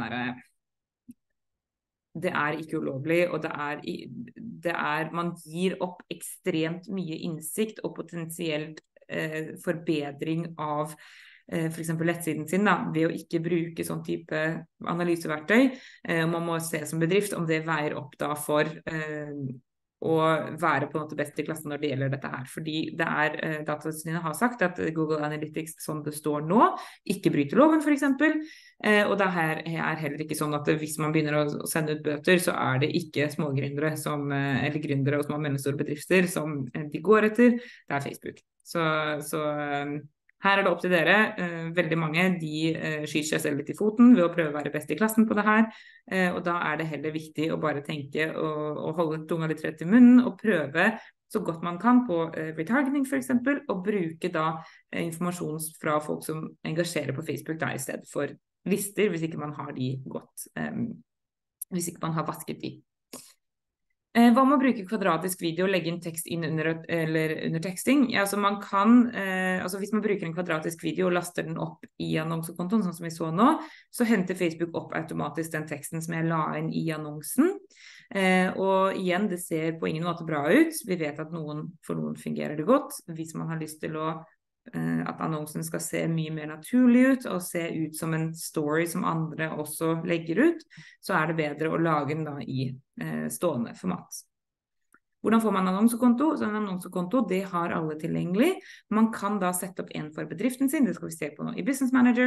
det ikke ulovlig, og man gir opp ekstremt mye innsikt og potensielt forbedring av for eksempel nettsiden sin da, ved å ikke bruke sånn type analyseverktøy. Man må se som bedrift om det veier opp da for være på en måte best i klassen når det gjelder dette her. Fordi det Datatilsynet har sagt at Google Analytics, som det står nå, ikke bryter loven for eksempel. Og det her heller ikke sånn at hvis man begynner å sende ut bøter, så det ikke smågründere eller gründere og små og mellomstore bedrifter som de går etter, det Facebook. Så her det opp til dere. Veldig mange de skyter seg selv litt i foten ved å prøve å være best i klassen på det her. Og da det heller viktig å bare tenke og holde tunga litt rett i munnen og prøve så godt man kan på retargeting for eksempel, og bruke da informasjon fra folk som engasjerer på Facebook da, i stedet for lister, hvis ikke man har de godt, hvis ikke man har vasket de. Hva med å bruke kvadratisk video og legge inn tekst inn under teksting? Ja, altså man kan, hvis man bruker en kvadratisk video og laster den opp i annonsekontoen, sånn som vi så nå, så henter Facebook opp automatisk den teksten som jeg la inn i annonsen. Og igjen, det ser på ingen måte bra ut. Vi vet at for noen fungerer det godt. Hvis man har lyst til at annonsen skal se mye mer naturlig ut og se ut som en story som andre også legger ut, så det bedre å lage den da i stående format. Hvordan får man annonsekonto? Så en annonsekonto, det har alle tilgjengelig. Man kan da sette opp en for bedriften sin, det skal vi se på nå i Business Manager.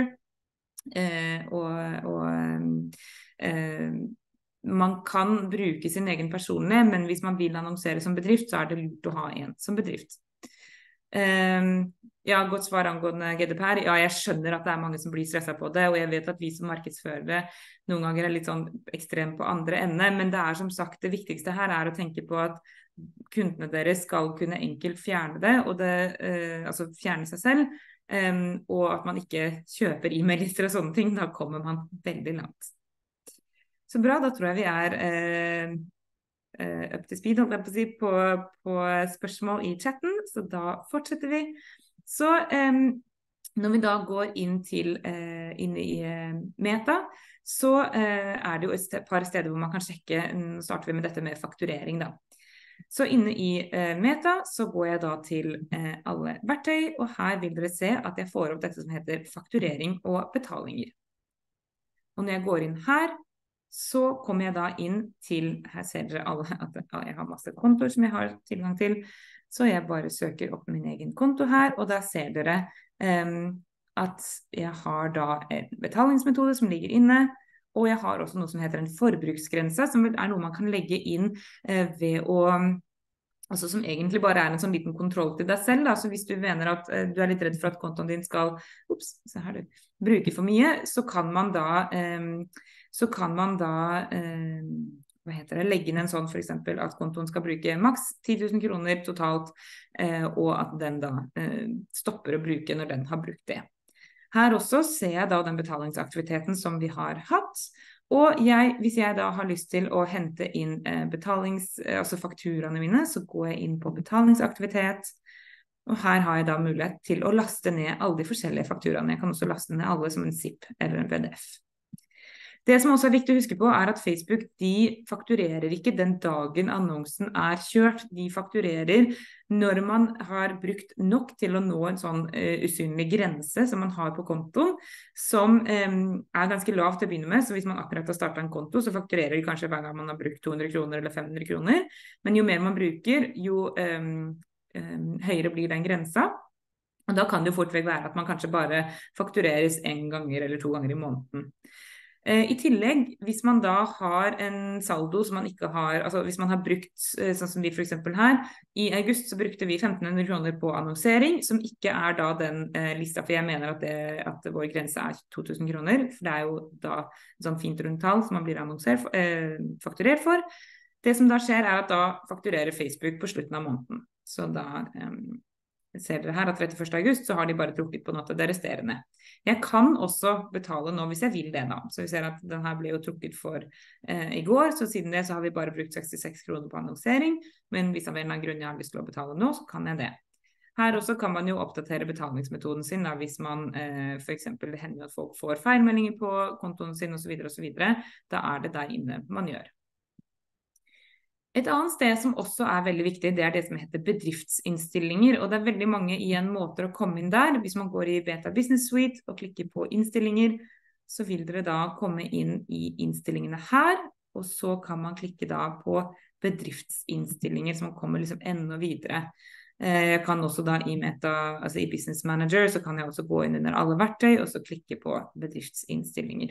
Man kan bruke sin egen personlige, men hvis man vil annonsere som bedrift, så det lurt å ha en som bedrift. Ja, godt svar angående GDPR. Ja, jeg skjønner at det mange som blir stresset på det, og jeg vet at vi som markedsførere noen ganger litt sånn ekstremt på andre ende, men det som sagt, det viktigste her å tenke på at kundene deres skal kunne enkelt fjerne det, og altså fjerne seg selv, og at man ikke kjøper e-mailister og sånne ting, da kommer man veldig langt. Så bra, da tror jeg vi up to speed, holdt jeg på å si, på spørsmål i chatten, så da fortsetter vi. Så når vi da går inn i Meta, så det jo et par steder hvor man kan sjekke, nå starter vi med dette med fakturering da. Så inne i Meta så går jeg da til alle verktøy, og her vil dere se at jeg får opp dette som heter fakturering og betalinger. Og når jeg går inn her, så kommer jeg da inn til, her ser dere alle at jeg har masse kontoer som jeg har tilgang til, så jeg bare søker opp min egen konto her, og da ser dere at jeg har da en betalingsmetode som ligger inne, og jeg har også noe som heter en forbruksgrense, som noe man kan legge inn ved å, altså som egentlig bare en sånn liten kontroll til deg selv, altså hvis du mener at du litt redd for at kontoen din skal, bruke for mye, så kan man da legge inn en sånn for eksempel at kontoen skal bruke maks 10 000 kroner totalt, og at den da stopper å bruke når den har brukt det. Her også ser jeg da den betalingsaktiviteten som vi har hatt, og hvis jeg da har lyst til å hente inn altså fakturaene mine, så går jeg inn på betalingsaktivitet, og her har jeg da mulighet til å laste ned alle de forskjellige fakturaene. Jeg kan også laste ned alle som en zip eller en PDF. Det som også viktig å huske på at Facebook, de fakturerer ikke den dagen annonsen kjørt. De fakturerer når man har brukt nok til å nå en sånn usynlig grense som man har på kontoen, som ganske lav til å begynne med. Så hvis man akkurat har startet en konto, så fakturerer de kanskje hver gang man har brukt 200 kroner eller 500 kroner. Men jo mer man bruker, jo høyere blir den grensa. Og da kan det jo fort vekk være at man kanskje bare faktureres 1 gang eller 2 ganger i måneden. I tillegg, hvis man da har en saldo som man ikke har, altså hvis man har brukt, sånn som vi for eksempel her, i august så brukte vi 1500 kroner på annonsering, som ikke da den lista, for jeg mener at vår grense 2000 kroner, for det jo da et sånn fint rundtall som man blir fakturert for. Det som da skjer at da fakturerer Facebook på slutten av måneden. Så da ser dere her at 31. august så har de bare trukket på noe av det resterende. Jeg kan også betale nå hvis jeg vil det da. Så vi ser at den her ble jo trukket for i går, så siden det så har vi bare brukt 66 kroner på annonsering, men hvis av en eller annen grunn jeg har lyst til å betale nå, så kan jeg det. Her også kan man jo oppdatere betalingsmetoden sin da, hvis man for eksempel hender at folk får feilmeldinger på kontoen sin og så videre, da det der inne man gjør. Et annet sted som også veldig viktig, det det som heter bedriftsinnstillinger, og det veldig mange igjen måter å komme inn der. Hvis man går i Beta Business Suite og klikker på innstillinger, så vil dere da komme inn i innstillingene her, og så kan man klikke da på bedriftsinnstillinger som kommer liksom enda videre. Jeg kan også da i Meta, altså i Business Manager, så kan jeg også gå inn under alle verktøy og så klikke på bedriftsinnstillinger.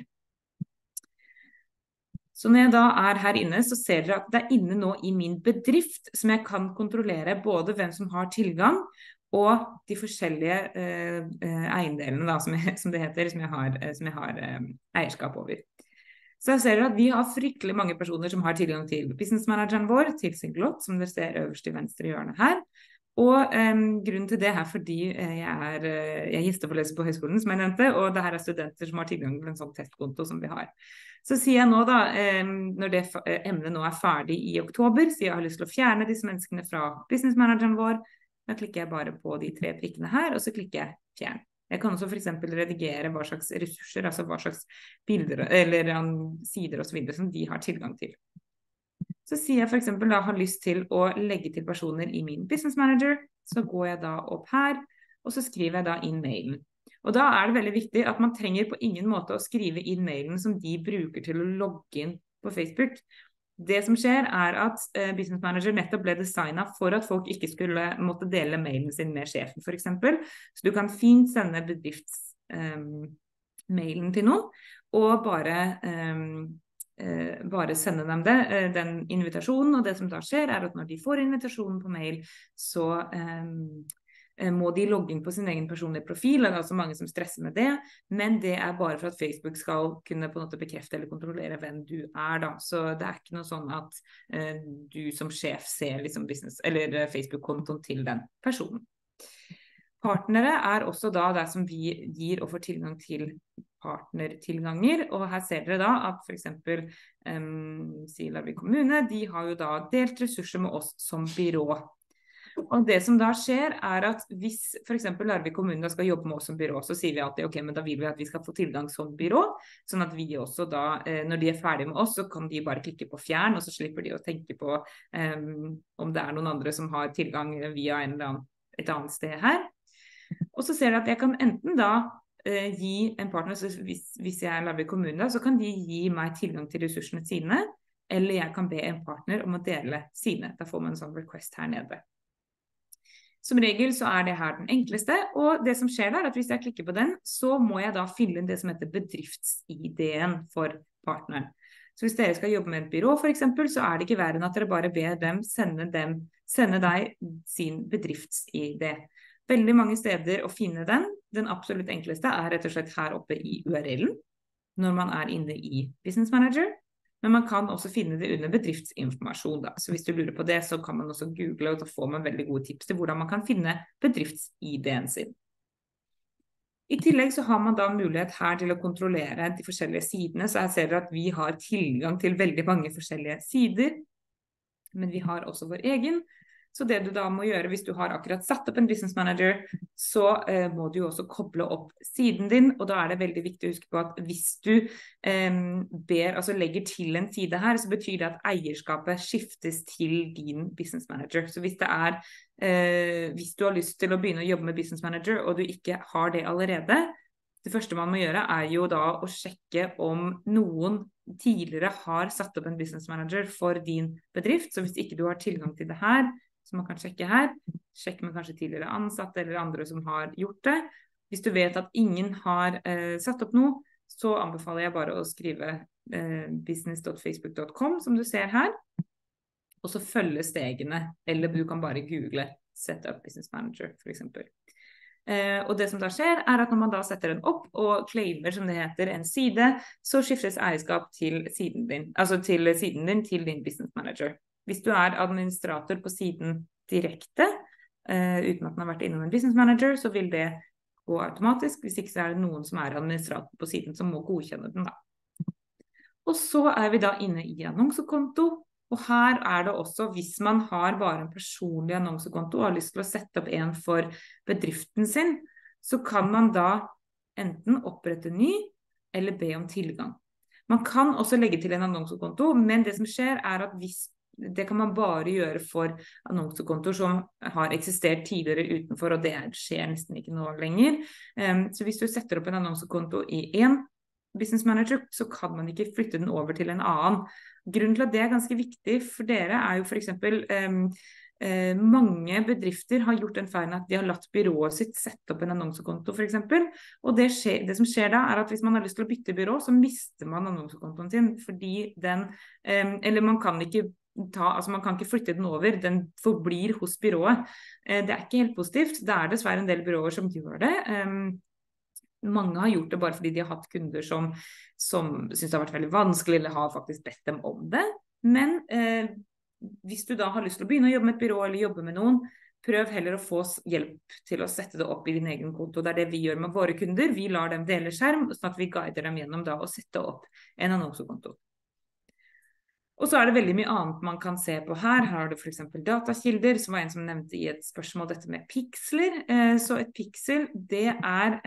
Så når jeg da her inne, så ser dere at det inne nå i min bedrift som jeg kan kontrollere både hvem som har tilgang og de forskjellige eiendelene da, som det heter, som jeg har eierskap over. Så jeg ser at vi har fryktelig mange personer som har tilgang til business manageren vår, til Singlot, som dere ser øverst i venstre hjørne her. Og grunnen til det her fordi jeg gjesteforeleser på høyskolen, som jeg nevnte, og det her studenter som har tilgang til en sånn testkonto som vi har. Så sier jeg nå da, når det emnet nå ferdig i oktober, så jeg har lyst til å fjerne disse menneskene fra business manageren vår, da klikker jeg bare på de 3 prikkene her, og så klikker jeg fjern. Jeg kan også for eksempel redigere hva slags ressurser, altså hva slags bilder eller sider og så videre som de har tilgang til. Så sier jeg for eksempel da har lyst til å legge til personer i min business manager, så går jeg da opp her, og så skriver jeg da inn mailen. Og da det veldig viktig at man trenger på ingen måte å skrive inn mailen som de bruker til å logge inn på Facebook. Det som skjer at Business Manager nettopp ble designet for at folk ikke skulle måtte dele mailen sin med sjefen for eksempel. Så du kan fint sende bedriftsmailen til noen, og bare sende dem den invitasjonen, og det som da skjer at når de får invitasjonen på mail, så må de logge inn på sin egen personlige profil, og det også mange som stresser med det, men det bare for at Facebook skal kunne på en måte bekrefte eller kontrollere hvem du da, så det ikke noe sånn at du som sjef ser liksom business, eller Facebook-kontoen til den personen. Partnere også da det som vi gir og får tilgang til partnertilganger, og her ser dere da at for eksempel Larvik kommune, de har jo da delt ressurser med oss som byrå. Og det som da skjer at hvis for eksempel Larvik kommune skal jobbe med oss som byrå, så sier vi alltid, ok, men da vil vi at vi skal få tilgang som byrå, sånn at vi også da, når de ferdige med oss, så kan de bare klikke på fjern, og så slipper de å tenke på om det noen andre som har tilgang via et annet sted her. Og så ser dere at jeg kan enten da gi en partner, så hvis jeg Larvik kommune, så kan de gi meg tilgang til ressursene sine, eller jeg kan be en partner om å dele sine. Da får man en sånn request her nede. Som regel så det her den enkleste, og det som skjer at hvis jeg klikker på den, så må jeg da fylle inn det som heter bedriftsideen for partneren. Så hvis dere skal jobbe med et byrå for eksempel, så det ikke verre enn at dere bare ber dem sende deg sin bedriftsidé. Veldig mange steder å finne den absolutt enkleste rett og slett her oppe i URL-en, når man inne i Business Manager. Men man kan også finne det under bedriftsinformasjon da. Så hvis du lurer på det, så kan man også google, og da får man veldig gode tips til hvordan man kan finne bedriftsideen sin. I tillegg så har man da mulighet her til å kontrollere de forskjellige sidene, så her ser dere at vi har tilgang til veldig mange forskjellige sider, men vi har også vår egen. Så det du da må gjøre hvis du har akkurat satt opp en business manager, så må du jo også koble opp siden din, og da det veldig viktig å huske på at hvis du legger til en side her, så betyr det at eierskapet skiftes til din business manager. Så hvis hvis du har lyst til å begynne å jobbe med business manager, og du ikke har det allerede, det første man må gjøre jo da å sjekke om noen tidligere har satt opp en business manager for din bedrift, så hvis ikke du har tilgang til det her, så man kan sjekke her, sjekk med kanskje tidligere ansatte eller andre som har gjort det. Hvis du vet at ingen har satt opp noe, så anbefaler jeg bare å skrive business.facebook.com som du ser her, og så følge stegene, eller du kan bare google set up business manager for eksempel. Og det som da skjer at når man da setter den opp og claimer som det heter en side, så skiftes eierskap til siden din, altså til siden din til din business manager. Hvis du administrator på siden direkte, uten at den har vært innom en business manager, så vil det gå automatisk. Hvis ikke så det noen som administrator på siden som må godkjenne den da. Og så vi da inne i annonsekonto, og her det også, hvis man har bare en personlig annonsekonto og har lyst til å sette opp en for bedriften sin, så kan man da enten opprette ny eller be om tilgang. Man kan også legge til en annonsekonto, men det som skjer at hvis det kan man bare gjøre for annonsekontoer som har eksistert tidligere utenfor, og det skjer nesten ikke nå lenger. Så hvis du setter opp en annonsekonto i en Business Manager, så kan man ikke flytte den over til en annen. Grunnen til at det er ganske viktig for dere er jo for eksempel mange bedrifter har gjort den feilen at de har latt byrået sitt sette opp en annonsekonto for eksempel, og det som skjer da er at hvis man har lyst til å bytte byrå, så mister man annonsekontoen sin, fordi eller man kan ikke man kan ikke flytte den over, den forblir hos byrået. Det er ikke helt positivt, det er dessverre en del byråer som gjør det. Mange har gjort det bare fordi de har hatt kunder som synes det har vært veldig vanskelig, eller har faktisk bedt dem om det, men hvis du da har lyst til å begynne å jobbe med et byrå eller jobbe med noen, prøv heller å få hjelp til å sette det opp i din egen konto. Det er det vi gjør med våre kunder. Vi lar dem dele skjerm, sånn at vi guider dem gjennom da å sette opp en annonsekonto. Og så er det veldig mye annet man kan se på her. Her har du for eksempel datakilder, som var en som nevnte i et spørsmål dette med piksler. Så et piksel, det er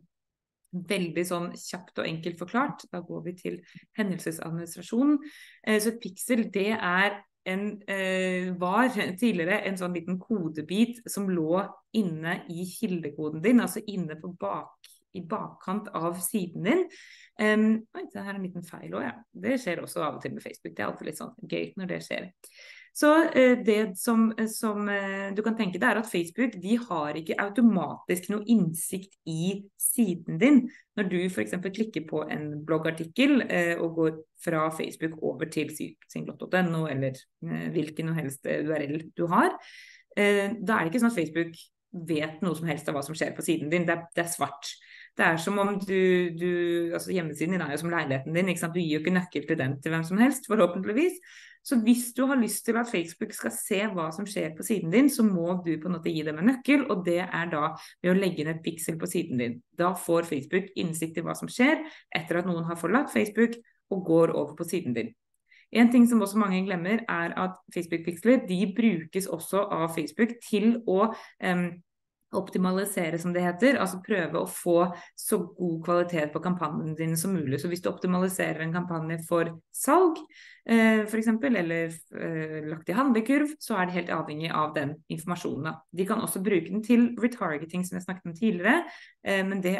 veldig sånn kjapt og enkelt forklart. Da går vi til hendelsesadministrasjonen. Så et piksel, det er var tidligere en sånn liten kodebit som lå inne i kildekoden din, altså inne i bakkant av siden din. Oi, det her er en liten feil også, ja. Det skjer også av og til med Facebook. Det er alltid litt sånn gøy når det skjer. Så det som du kan tenke deg er at Facebook, de har ikke automatisk noe innsikt i siden din. Når du for eksempel klikker på en bloggartikkel og går fra Facebook over til singlot.no eller hvilken og helst URL du har, da er det ikke sånn at Facebook vet noe som helst av hva som skjer på siden din. Det er svart. Det er som om altså hjemmesiden din er jo som leiligheten din, ikke sant? Du gir jo ikke nøkkel til den til hvem som helst, forhåpentligvis. Så hvis du har lyst til at Facebook skal se hva som skjer på siden din, så må du på en måte gi dem en nøkkel, og det er da ved å legge inn et piksel på siden din. Da får Facebook innsikt i hva som skjer etter at noen har forlatt Facebook og går over på siden din. En ting som også mange glemmer er at Facebook-piksler, de brukes også av Facebook til å optimalisere, som det heter, altså prøve å få så god kvalitet på kampanjene dine som mulig. Så hvis du optimaliserer en kampanje for salg, for eksempel, eller lagt i handlekurv, så er det helt avhengig av den informasjonen. De kan også bruke den til retargeting, som jeg snakket om tidligere, men det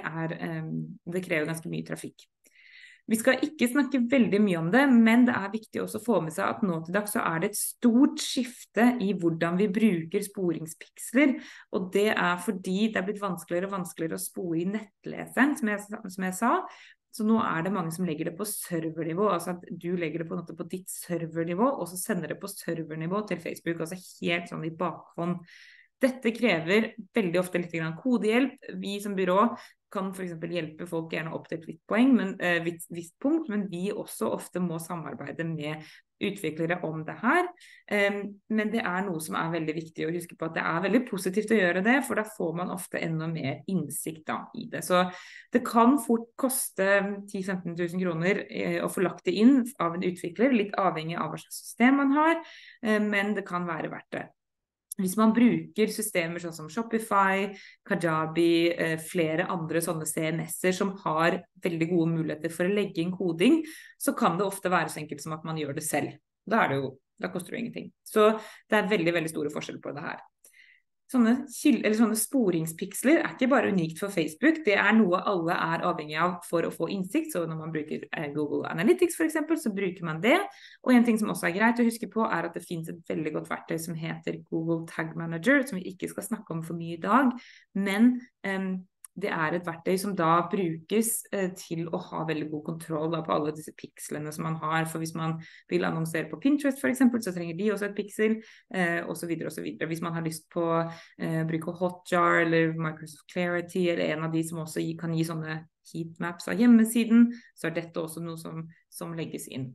krever ganske mye trafikk. Vi skal ikke snakke veldig mye om det, men det er viktig også å få med seg at nå til dags så er det et stort skifte i hvordan vi bruker sporingspiksler, og det er fordi det er blitt vanskeligere og vanskeligere å spore i nettleseren, som jeg sa. Så nå er det mange som legger det på servernivå, altså at du legger det på ditt servernivå, og så sender det på servernivå til Facebook, altså helt sånn i bakhånd. Dette krever veldig ofte litt kodehjelp. Vi som byrå kan for eksempel hjelpe folk gjerne opp til et visst poeng, visst punkt, men vi også ofte må samarbeide med utviklere om det her. Men det er noe som er veldig viktig å huske på, at det er veldig positivt å gjøre det, for da får man ofte enda mer innsikt i det. Så det kan fort koste 10-15 000 kroner å få lagt det inn av en utvikler, litt avhengig av hva slags system man har, men det kan være verdt det. Hvis man bruker systemer sånn som Shopify, Kajabi, flere andre sånne CMS-er som har veldig gode muligheter for å legge inn koding, så kan det ofte være så enkelt som at man gjør det selv. Da koster det ingenting. Så det er veldig, veldig store forskjeller på det her. Sånne sporingspiksler er ikke bare unikt for Facebook, det er noe alle er avhengig av for å få innsikt. Så når man bruker Google Analytics for eksempel, så bruker man det. Og en ting som også er greit å huske på er at det finnes et veldig godt verktøy som heter Google Tag Manager, som vi ikke skal snakke om for mye i dag, men det er et verktøy som da brukes til å ha veldig god kontroll på alle disse pikslene som man har. For hvis man vil annonsere på Pinterest for eksempel, så trenger de også et piksel, og så videre og så videre. Hvis man har lyst på å bruke Hotjar eller Microsoft Clarity, eller en av de som også kan gi sånne heatmaps av hjemmesiden, så er dette også noe som legges inn.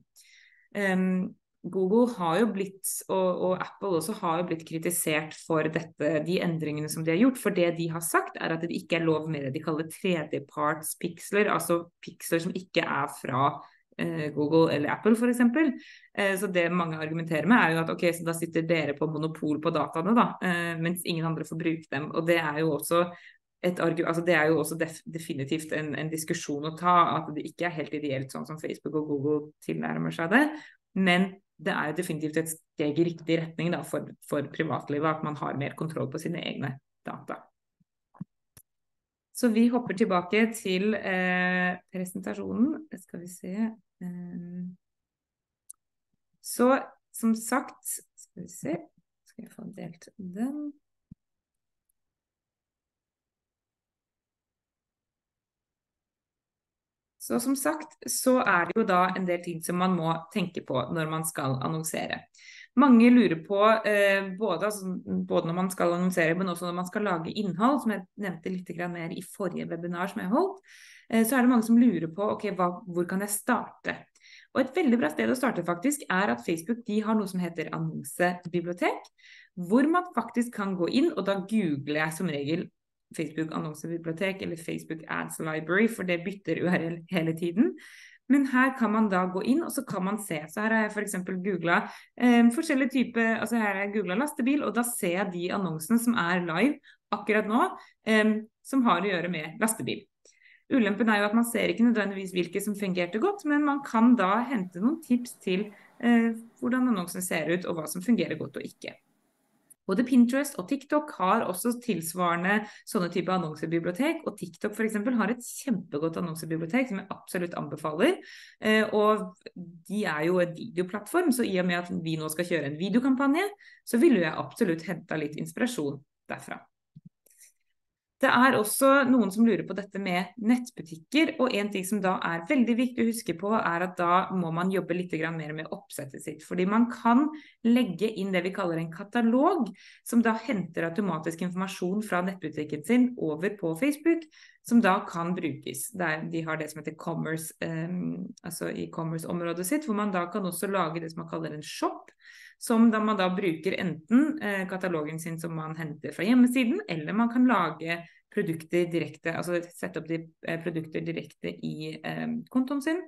Google har jo blitt, og Apple også har jo blitt kritisert for de endringene som de har gjort, for det de har sagt er at det ikke er lov med det de kaller tredjepartspiksler, altså piksler som ikke er fra Google eller Apple for eksempel. Så det mange argumenterer med er jo at ok, så da sitter dere på monopol på dataene da, mens ingen andre får bruke dem, og det er jo også det er jo også definitivt en diskusjon å ta, at det ikke er helt ideelt sånn som Facebook og Google tilnærmer seg det, men det er jo definitivt et steg i riktig retning da, for privatlivet, at man har mer kontroll på sine egne data. Så vi hopper tilbake til presentasjonen. Skal vi se. Så som sagt, skal vi se, skal jeg få delt den. Så som sagt, så det jo da en del ting som man må tenke på når man skal annonsere. Mange lurer på, både når man skal annonsere, men også når man skal lage innhold, som jeg nevnte litt mer i forrige webinar som jeg holdt, så det mange som lurer på, ok, hvor kan jeg starte? Og et veldig bra sted å starte faktisk at Facebook, de har noe som heter annonsebibliotek, hvor man faktisk kan gå inn, og da googler jeg som regel Facebook annonsebibliotek eller Facebook Ads Library, for det bytter URL hele tiden. Men her kan man da gå inn, og så kan man se. Så her har jeg for eksempel googlet forskjellige typer, altså her har jeg googlet lastebil, og da ser jeg de annonsene som live akkurat nå, som har å gjøre med lastebil. Ulempen jo at man ser ikke nødvendigvis hvilke som fungerte godt, men man kan da hente noen tips til hvordan annonsene ser ut, og hva som fungerer godt og ikke. Både Pinterest og TikTok har også tilsvarende sånne type annonsebibliotek, og TikTok for eksempel har et kjempegodt annonsebibliotek som jeg absolutt anbefaler, og de jo en videoplattform, så i og med at vi nå skal kjøre en videokampanje, så vil jeg absolutt hente litt inspirasjon derfra. Det også noen som lurer på dette med nettbutikker, og en ting som da veldig viktig å huske på at da må man jobbe litt mer med oppsettet sitt, fordi man kan legge inn det vi kaller en katalog, som da henter automatisk informasjon fra nettbutikken sin over på Facebook, som da kan brukes. De har det som heter commerce, altså i commerce-området sitt, hvor man da kan også lage det som man kaller en shop, som da man da bruker enten katalogen sin som man henter fra hjemmesiden, eller man kan lage produkter direkte, altså sette opp de produkter direkte i kontoen sin.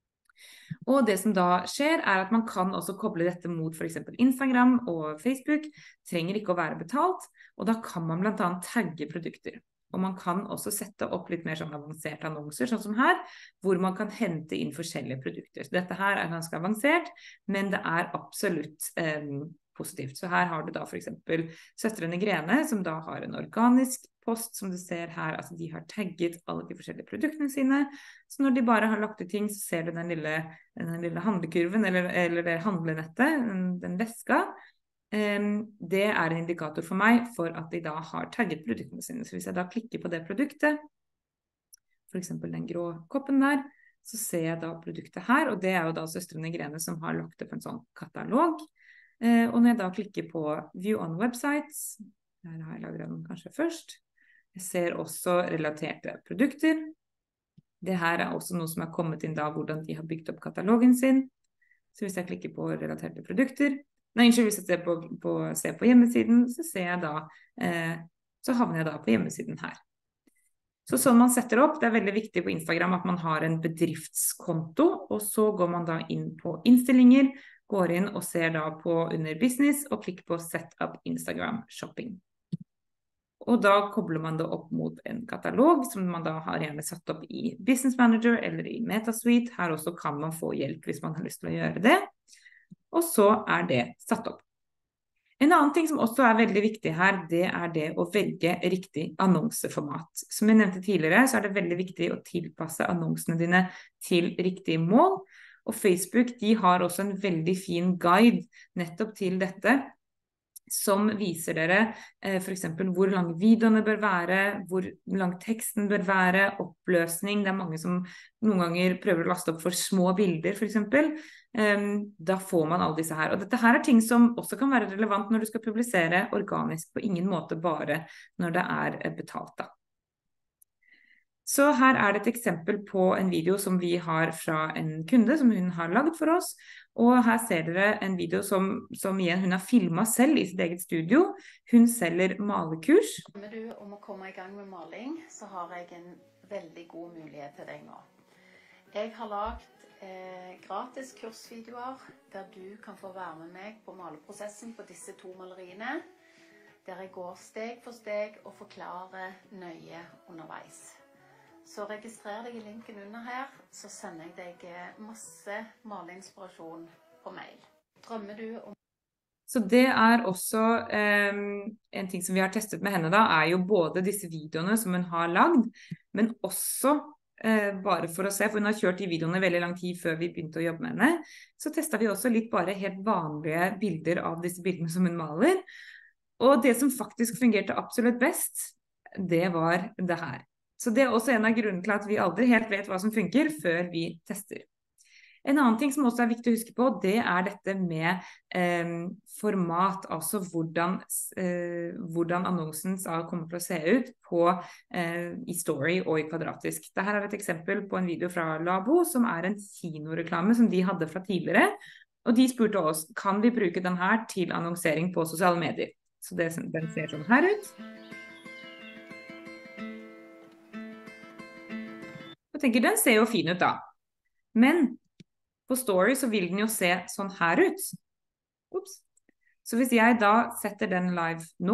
Og det som da skjer at man kan også koble dette mot for eksempel Instagram og Facebook, trenger ikke å være betalt, og da kan man blant annet tagge produkter. Og man kan også sette opp litt mer sånn avanserte annonser, sånn som her, hvor man kan hente inn forskjellige produkter. Så dette her ganske avansert, men det absolutt positivt. Så her har du da for eksempel Søstrene Grene, som da har en organisk post, som du ser her, altså de har tagget alle de forskjellige produktene sine. Så når de bare har lagt ut ting, så ser du den lille handlekurven, eller det handlenettet, den veska. Det en indikator for meg for at de da har tagget produktene sine. Så hvis jeg da klikker på det produktet, for eksempel den grå koppen der, så ser jeg da produktet her, og det jo da Søstrene Grene som har lagt opp en sånn katalog. Og når jeg da klikker på View on Websites, her har jeg lagret den kanskje først, jeg ser også relaterte produkter. Det her også noe som kommet inn da, hvordan de har bygd opp katalogen sin. Så hvis jeg klikker på relaterte produkter, hvis jeg ser på hjemmesiden, så ser jeg da, så havner jeg da på hjemmesiden her. Så sånn man setter opp, det veldig viktig på Instagram at man har en bedriftskonto, og så går man da inn på innstillinger, går inn og ser da på under business, og klikker på Set up Instagram Shopping. Og da kobler man det opp mot en katalog, som man da har gjerne satt opp i Business Manager eller i MetaSuite. Her også kan man få hjelp hvis man har lyst til å gjøre det. Og så det satt opp. En annen ting som også veldig viktig her, det det å velge riktig annonseformat. Som jeg nevnte tidligere, så det veldig viktig å tilpasse annonsene dine til riktig mål. Og Facebook, de har også en veldig fin guide nettopp til dette, som viser dere for eksempel hvor lang videoene bør være, hvor lang teksten bør være, oppløsning. Det mange som noen ganger prøver å laste opp for små bilder, for eksempel. Da får man alle disse her. Og dette her ting som også kan være relevant når du skal publisere organisk, på ingen måte bare når det betalt da. Så her det et eksempel på en video som vi har fra en kunde som hun har laget for oss. Og her ser dere en video som igjen hun har filmet selv i sitt eget studio. Hun selger malekurs. Drømmer du om å komme i gang med maling, så har jeg en veldig god mulighet til deg nå. Jeg har lagt gratis kursvideoer der du kan få være med meg på maleprosessen på disse 2 maleriene, der jeg går steg for steg og forklarer nøye underveis. Så registrer deg i linken under her, så sender jeg deg masse maleinspirasjon på mail. Drømmer du om... Så det også en ting som vi har testet med henne da, jo både disse videoene som hun har lagd, men også bare for å se, for hun har kjørt de videoene veldig lang tid før vi begynte å jobbe med henne, så testet vi også litt bare helt vanlige bilder av disse bildene som hun maler. Og det som faktisk fungerte absolutt best, det var det her. Så det også en av grunnene til at vi aldri helt vet hva som funker før vi tester. En annen ting som også viktig å huske på, det dette med format, altså hvordan annonsen kommer til å se ut i story og i kvadratisk. Dette et eksempel på en video fra Labo, som en kinoreklame som de hadde fra tidligere, og de spurte oss, kan vi bruke den her til annonsering på sosiale medier? Så den ser sånn her ut. Jeg tenker, den ser jo fin ut da. Men på story så vil den jo se sånn her ut. Ups. Så hvis jeg da setter den live nå,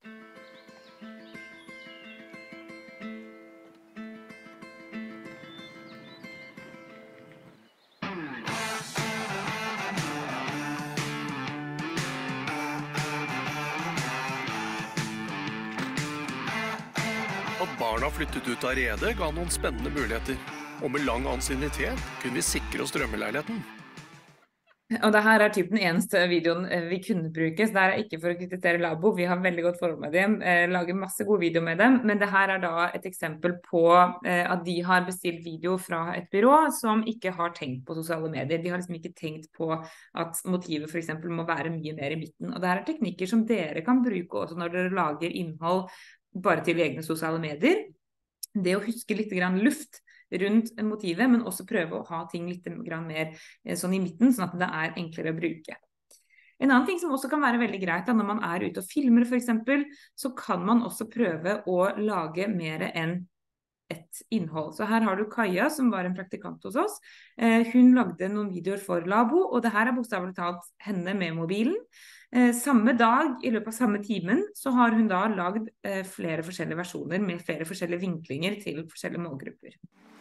At barna flyttet ut av redet ga noen spennende muligheter. Og med lang ansiennitet kunne vi sikre oss drømmeleiligheten. Og det her typ den eneste videoen vi kunne bruke, så det ikke for å kritisere Labo, vi har veldig godt forhold med dem, lager masse gode videoer med dem, men det her da et eksempel på at de har bestilt video fra et byrå som ikke har tenkt på sosiale medier. De har liksom ikke tenkt på at motivet for eksempel må være mye mer i midten, og det her teknikker som dere kan bruke også når dere lager innhold bare til egne sosiale medier. Det å huske litt grann luft rundt motivet, men også prøve å ha ting litt mer sånn i midten, sånn at det enklere å bruke. En annen ting som også kan være veldig greit da, når man ute og filmer for eksempel, så kan man også prøve å lage mer enn et innhold. Så her har du Kaja, som var en praktikant hos oss. Hun lagde noen videoer for Labo, og det her bokstavelig talt henne med mobilen. Samme dag, i løpet av samme timen, så har hun da lagd flere forskjellige versjoner med flere forskjellige vinklinger til forskjellige målgrupper.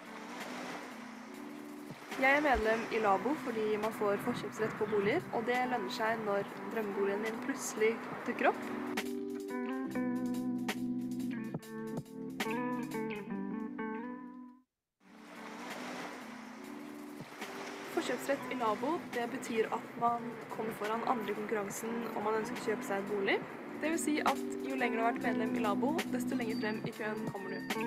Jeg medlem i Labo fordi man får forkjøpsrett på boliger, og det lønner seg når drømmeboligen din plutselig dukker opp. Forkjøpsrett i Labo, det betyr at man kommer foran andre i konkurransen om man ønsker å kjøpe seg et bolig. Det vil si at jo lenger du har vært medlem i Labo, desto lenger frem i køen kommer du.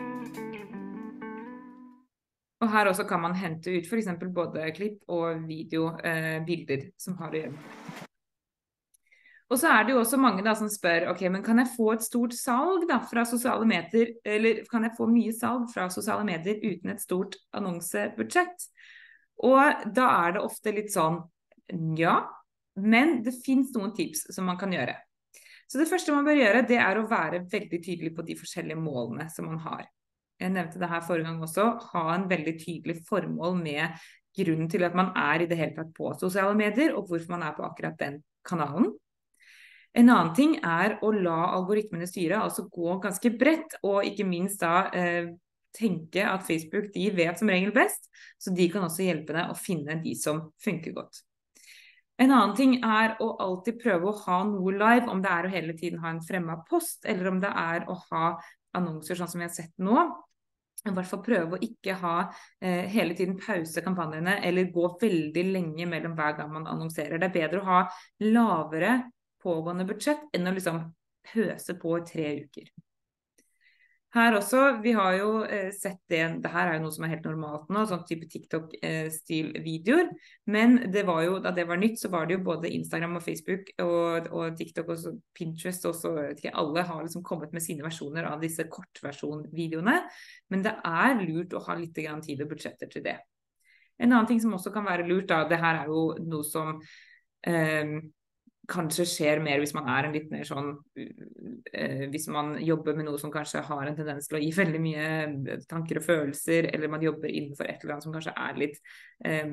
Og her også kan man hente ut for eksempel både klipp og bilder som har å gjøre. Og så det jo også mange da som spør, ok, men kan jeg få et stort salg da fra sosiale medier, eller kan jeg få mye salg fra sosiale medier uten et stort annonsebudsjett? Og da det ofte litt sånn, ja, men det finnes noen tips som man kan gjøre. Så det første man bør gjøre, det å være veldig tydelig på de forskjellige målene som man har. Jeg nevnte det her forrige gang også, ha en veldig tydelig formål med grunnen til at man i det hele tatt på sosiale medier, og hvorfor man på akkurat den kanalen. En annen ting å la algoritmene styre, altså gå ganske bredt, og ikke minst da tenke at Facebook, de vet som regel best, så de kan også hjelpe deg å finne de som funker godt. En annen ting å alltid prøve å ha noe live, om det å hele tiden ha en fremmed post, eller om det å ha annonser sånn som vi har sett nå. I hvert fall prøve å ikke ha hele tiden pause kampanjene, eller gå veldig lenge mellom hver gang man annonserer. Det bedre å ha lavere pågående budsjett enn å liksom pøse på i 3 uker. Her også, vi har jo sett det her jo noe som helt normalt nå, sånn type TikTok-stil-videoer, men det var jo, da det var nytt, så var det jo både Instagram og Facebook og TikTok og Pinterest også, alle har liksom kommet med sine versjoner av disse kortversjon-videoene, men det lurt å ha litt grann tid og budsjetter til det. En annen ting som også kan være lurt da, det her jo noe som kanskje skjer mer hvis man en litt mer sånn, hvis man jobber med noe som kanskje har en tendens til å gi veldig mye tanker og følelser, eller man jobber innenfor et eller annet som kanskje litt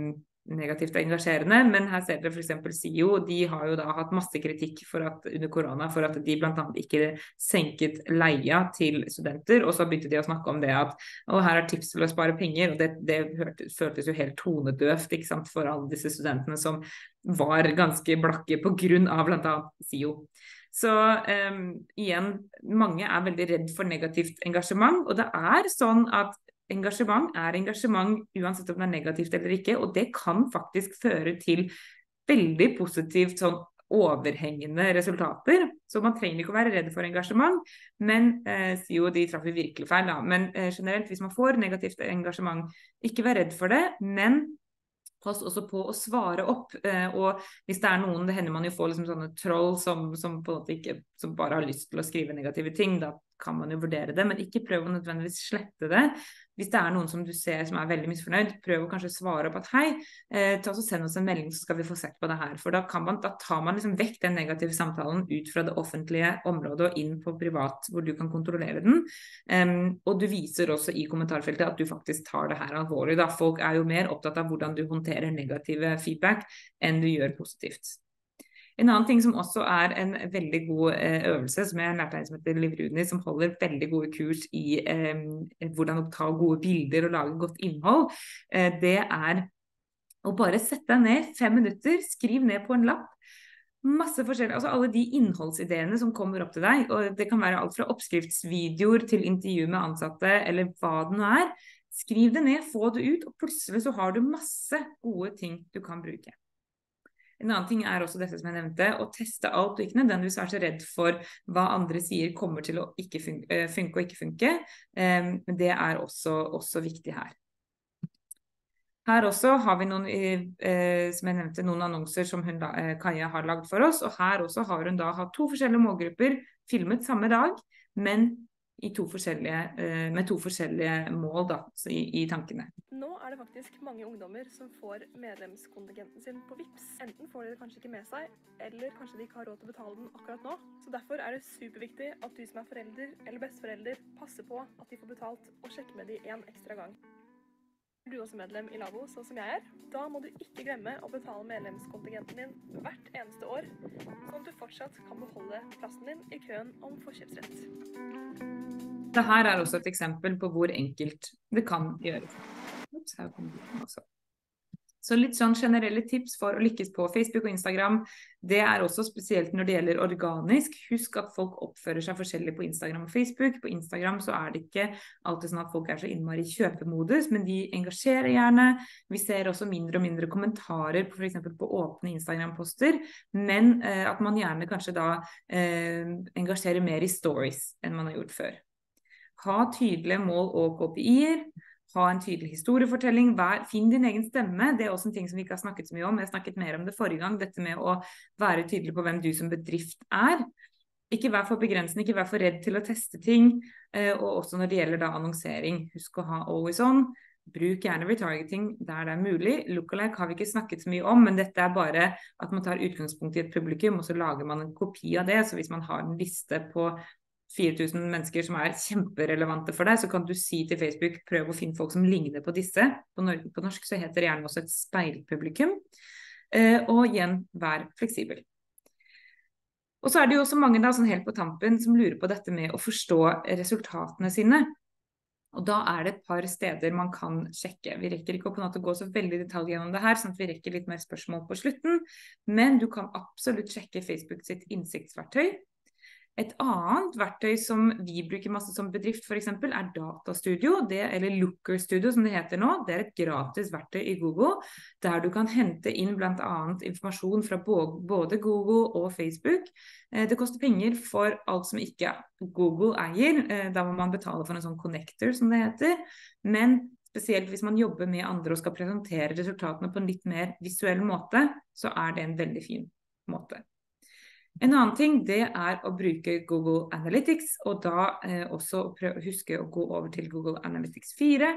negativt og engasjerende, men her ser dere for eksempel SIO, de har jo da hatt masse kritikk under korona for at de blant annet ikke senket leia til studenter, og så begynte de å snakke om det at her tips til å spare penger, og det føltes jo helt tonedøft, ikke sant, for alle disse studentene som var ganske blakke på grunn av blant annet SIO. Så igjen, mange veldig redd for negativt engasjement, og det sånn at engasjement engasjement uansett om det negativt eller ikke, og det kan faktisk føre til veldig positivt sånn overhengende resultater, så man trenger ikke å være redd for engasjement, men SIO, de traff virkelig feil da, men generelt hvis man får negativt engasjement, ikke vær redd for det, men pass også på å svare opp, og hvis det noen, det hender man jo får liksom sånne troll som på en måte ikke, som bare har lyst til å skrive negative ting, da kan man jo vurdere det, men ikke prøv å nødvendigvis slette det. Hvis det noen som du ser som veldig misfornøyd, prøv å kanskje svare opp at hei, ta oss og send oss en melding, så skal vi få sett på det her, for da tar man liksom vekk den negative samtalen ut fra det offentlige området og inn på privat, hvor du kan kontrollere den, og du viser også i kommentarfeltet at du faktisk tar det her alvorlig da. Folk jo mer opptatt av hvordan du håndterer negative feedback enn du gjør positivt. En annen ting som også en veldig god øvelse, som jeg lærte som heter Liv Rudny, som holder veldig gode kurs i hvordan å ta gode bilder og lage godt innhold, det å bare sette deg ned 5 minutter, skriv ned på en lapp, masse forskjellige, altså alle de innholdsideene som kommer opp til deg, og det kan være alt fra oppskriftsvideoer til intervju med ansatte, eller hva det nå skriv det ned, få det ut, og plutselig så har du masse gode ting du kan bruke. En annen ting også dette som jeg nevnte, å teste alt og ikke nødvendigvis være så redd for hva andre sier kommer til å ikke funke og ikke funke. Det også viktig her. Her også har vi noen, som jeg nevnte, noen annonser som Kaja har laget for oss, og her også har hun da hatt 2 forskjellige målgrupper filmet samme dag, men med 2 forskjellige mål da, i tankene. Nå det faktisk mange ungdommer som får medlemskontingenten sin på Vipps. Enten får de det kanskje ikke med seg, eller kanskje de ikke har råd til å betale den akkurat nå. Så derfor det superviktig at du som forelder eller besteforelder passer på at de får betalt og sjekker med de en ekstra gang. Du også medlem i Labo, sånn som jeg da må du ikke glemme å betale medlemskontingenten din hvert eneste år, sånn at du fortsatt kan beholde plassen din i køen om forkjøpsrett. Dette også et eksempel på hvor enkelt det kan gjøres. Her kommer den også. Så litt sånn generelle tips for å lykkes på Facebook og Instagram, det også spesielt når det gjelder organisk. Husk at folk oppfører seg forskjellig på Instagram og Facebook. På Instagram så det ikke alltid sånn at folk så innmari i kjøpemodus, men de engasjerer gjerne. Vi ser også mindre og mindre kommentarer på for eksempel på åpne Instagram-poster, men at man gjerne kanskje da engasjerer mer i stories enn man har gjort før. Ha tydelige mål og KPI-er. Ha en tydelig historiefortelling, finn din egen stemme, det også en ting som vi ikke har snakket så mye om, jeg har snakket mer om det forrige gang, dette med å være tydelig på hvem du som bedrift Ikke vær for begrensende, ikke vær for redd til å teste ting, og også når det gjelder da annonsering, husk å ha always on, bruk gjerne retargeting der det mulig, lookalike har vi ikke snakket så mye om, men dette bare at man tar utgangspunkt i et publikum, og så lager man en kopi av det, så hvis man har en liste på 4000 mennesker som kjemperelevante for deg, så kan du si til Facebook, prøv å finne folk som ligner på disse. På norsk så heter det gjerne også et speilpublikum. Og igjen, vær fleksibel. Og så det jo også mange da, sånn helt på tampen, som lurer på dette med å forstå resultatene sine. Og da det et par steder man kan sjekke. Vi rekker ikke på en måte å gå så veldig i detalj gjennom det her, sånn at vi rekker litt mer spørsmål på slutten. Men du kan absolutt sjekke Facebook sitt innsiktsverktøy. Et annet verktøy som vi bruker masse som bedrift for eksempel, Datastudio, eller Looker Studio som det heter nå. Det et gratis verktøy i Google, der du kan hente inn blant annet informasjon fra både Google og Facebook. Det koster penger for alt som ikke Google eier, da må man betale for en sånn connector som det heter, men spesielt hvis man jobber med andre og skal presentere resultatene på en litt mer visuell måte, så det en veldig fin måte. En annen ting, det å bruke Google Analytics, og da også huske å gå over til Google Analytics 4.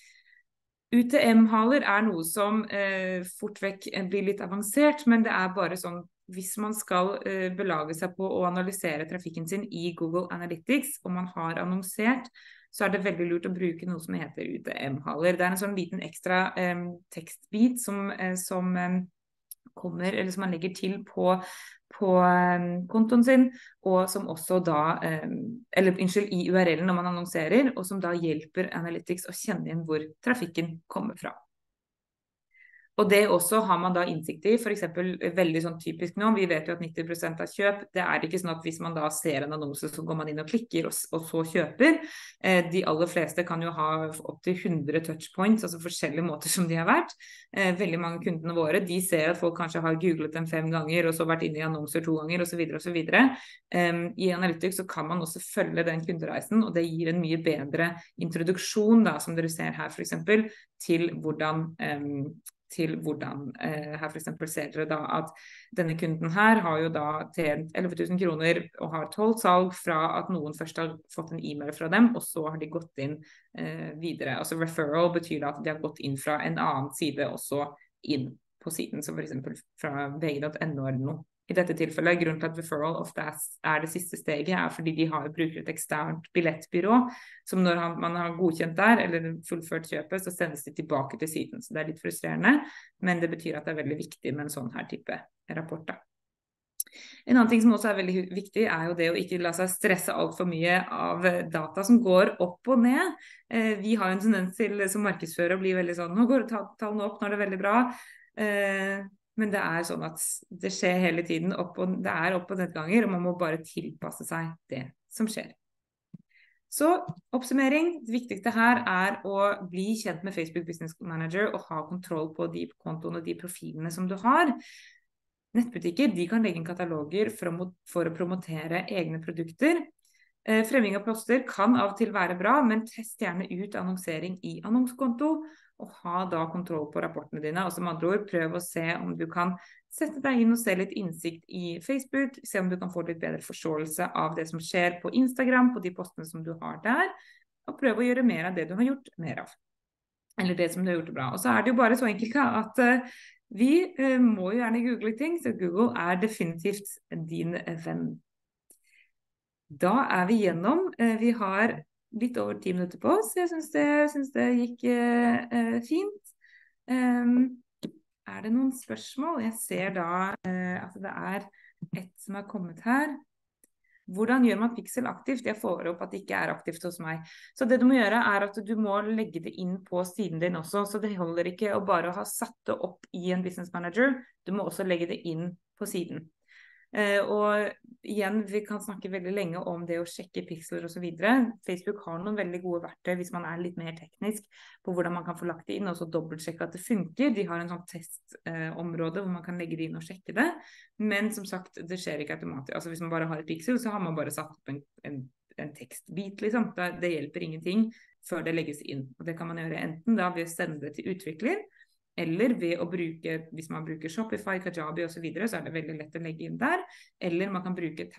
UTM-haler noe som fort vekk blir litt avansert, men det bare sånn, hvis man skal belage seg på å analysere trafikken sin i Google Analytics, og man har annonsert, så det veldig lurt å bruke noe som heter UTM-haler. Det en sånn liten ekstra tekstbit som kommer, eller som man legger til på kontoen sin, og som også da, i URL-en når man annonserer, og som da hjelper Analytics å kjenne igjen hvor trafikken kommer fra. Og det også har man da innsikt i, for eksempel veldig sånn typisk nå, vi vet jo at 90% av kjøp, det ikke sånn at hvis man da ser en annonse så går man inn og klikker og så kjøper. De aller fleste kan jo ha opp til 100 touchpoints, altså forskjellige måter som de har vært. Veldig mange kundene våre, de ser at folk kanskje har googlet dem 5 ganger, og så vært inne i annonser 2 ganger, og så videre og så videre. I Analytics så kan man også følge den kundereisen, og det gir en mye bedre introduksjon da, som dere ser her for eksempel, til hvordan her for eksempel ser dere da at denne kunden her har jo da tjent 11 000 kroner og har 12 salg fra at noen først har fått en e-mail fra dem, og så har de gått inn videre. Altså referral betyr da at de har gått inn fra en annen side også inn på siden, som for eksempel fra vg.no eller noe. I dette tilfellet, grunnen til at referral ofte det siste steget, fordi de bruker et eksternt billettbyrå, som når man har godkjent der, eller fullført kjøpet, så sendes de tilbake til siden. Så det litt frustrerende, men det betyr at det veldig viktig med en sånn her type rapport da. En annen ting som også veldig viktig, jo det å ikke la seg stresse alt for mye av data som går opp og ned. Vi har en tendens til som markedsfører å bli veldig sånn, nå går tallene opp når det veldig bra, men det sånn at det skjer hele tiden, det opp- og nedganger, og man må bare tilpasse seg det som skjer. Så oppsummering, det viktigste her å bli kjent med Facebook Business Manager og ha kontroll på de kontoene og de profilene som du har. Nettbutikker, de kan legge inn kataloger for å promotere egne produkter. Fremming av poster kan av og til være bra, men test gjerne ut annonsering i annonskonto, og ha da kontroll på rapportene dine. Og som andre ord, prøv å se om du kan sette deg inn og se litt innsikt i Facebook, se om du kan få litt bedre forståelse av det som skjer på Instagram, på de postene som du har der, og prøv å gjøre mer av det du har gjort mer av. Eller det som du har gjort bra. Og så det jo bare så enkelt at vi må jo gjerne google ting, så Google definitivt din venn. Da vi gjennom. Vi har litt over 10 minutter på oss. Jeg synes det gikk fint. Det noen spørsmål? Jeg ser da at det et som har kommet her. Hvordan gjør man Pixel aktivt? Jeg får opp at det ikke aktivt hos meg. Så det du må gjøre at du må legge det inn på siden din også. Så det holder ikke å bare ha satt det opp i en Business Manager. Du må også legge det inn på siden. Og igjen, vi kan snakke veldig lenge om det å sjekke pixler og så videre. Facebook har noen veldig gode verktøy hvis man litt mer teknisk på hvordan man kan få lagt det inn og så dobbeltsjekke at det funker. De har en sånn testområde hvor man kan legge det inn og sjekke det. Men som sagt, det skjer ikke automatisk. Altså hvis man bare har et pixel, så har man bare satt opp en tekstbit, liksom. Det hjelper ingenting før det legges inn. Og det kan man gjøre enten da ved å sende det til utvikler, eller ved å bruke, hvis man bruker Shopify, Kajabi og så videre, så det veldig lett å legge inn der. Eller man kan bruke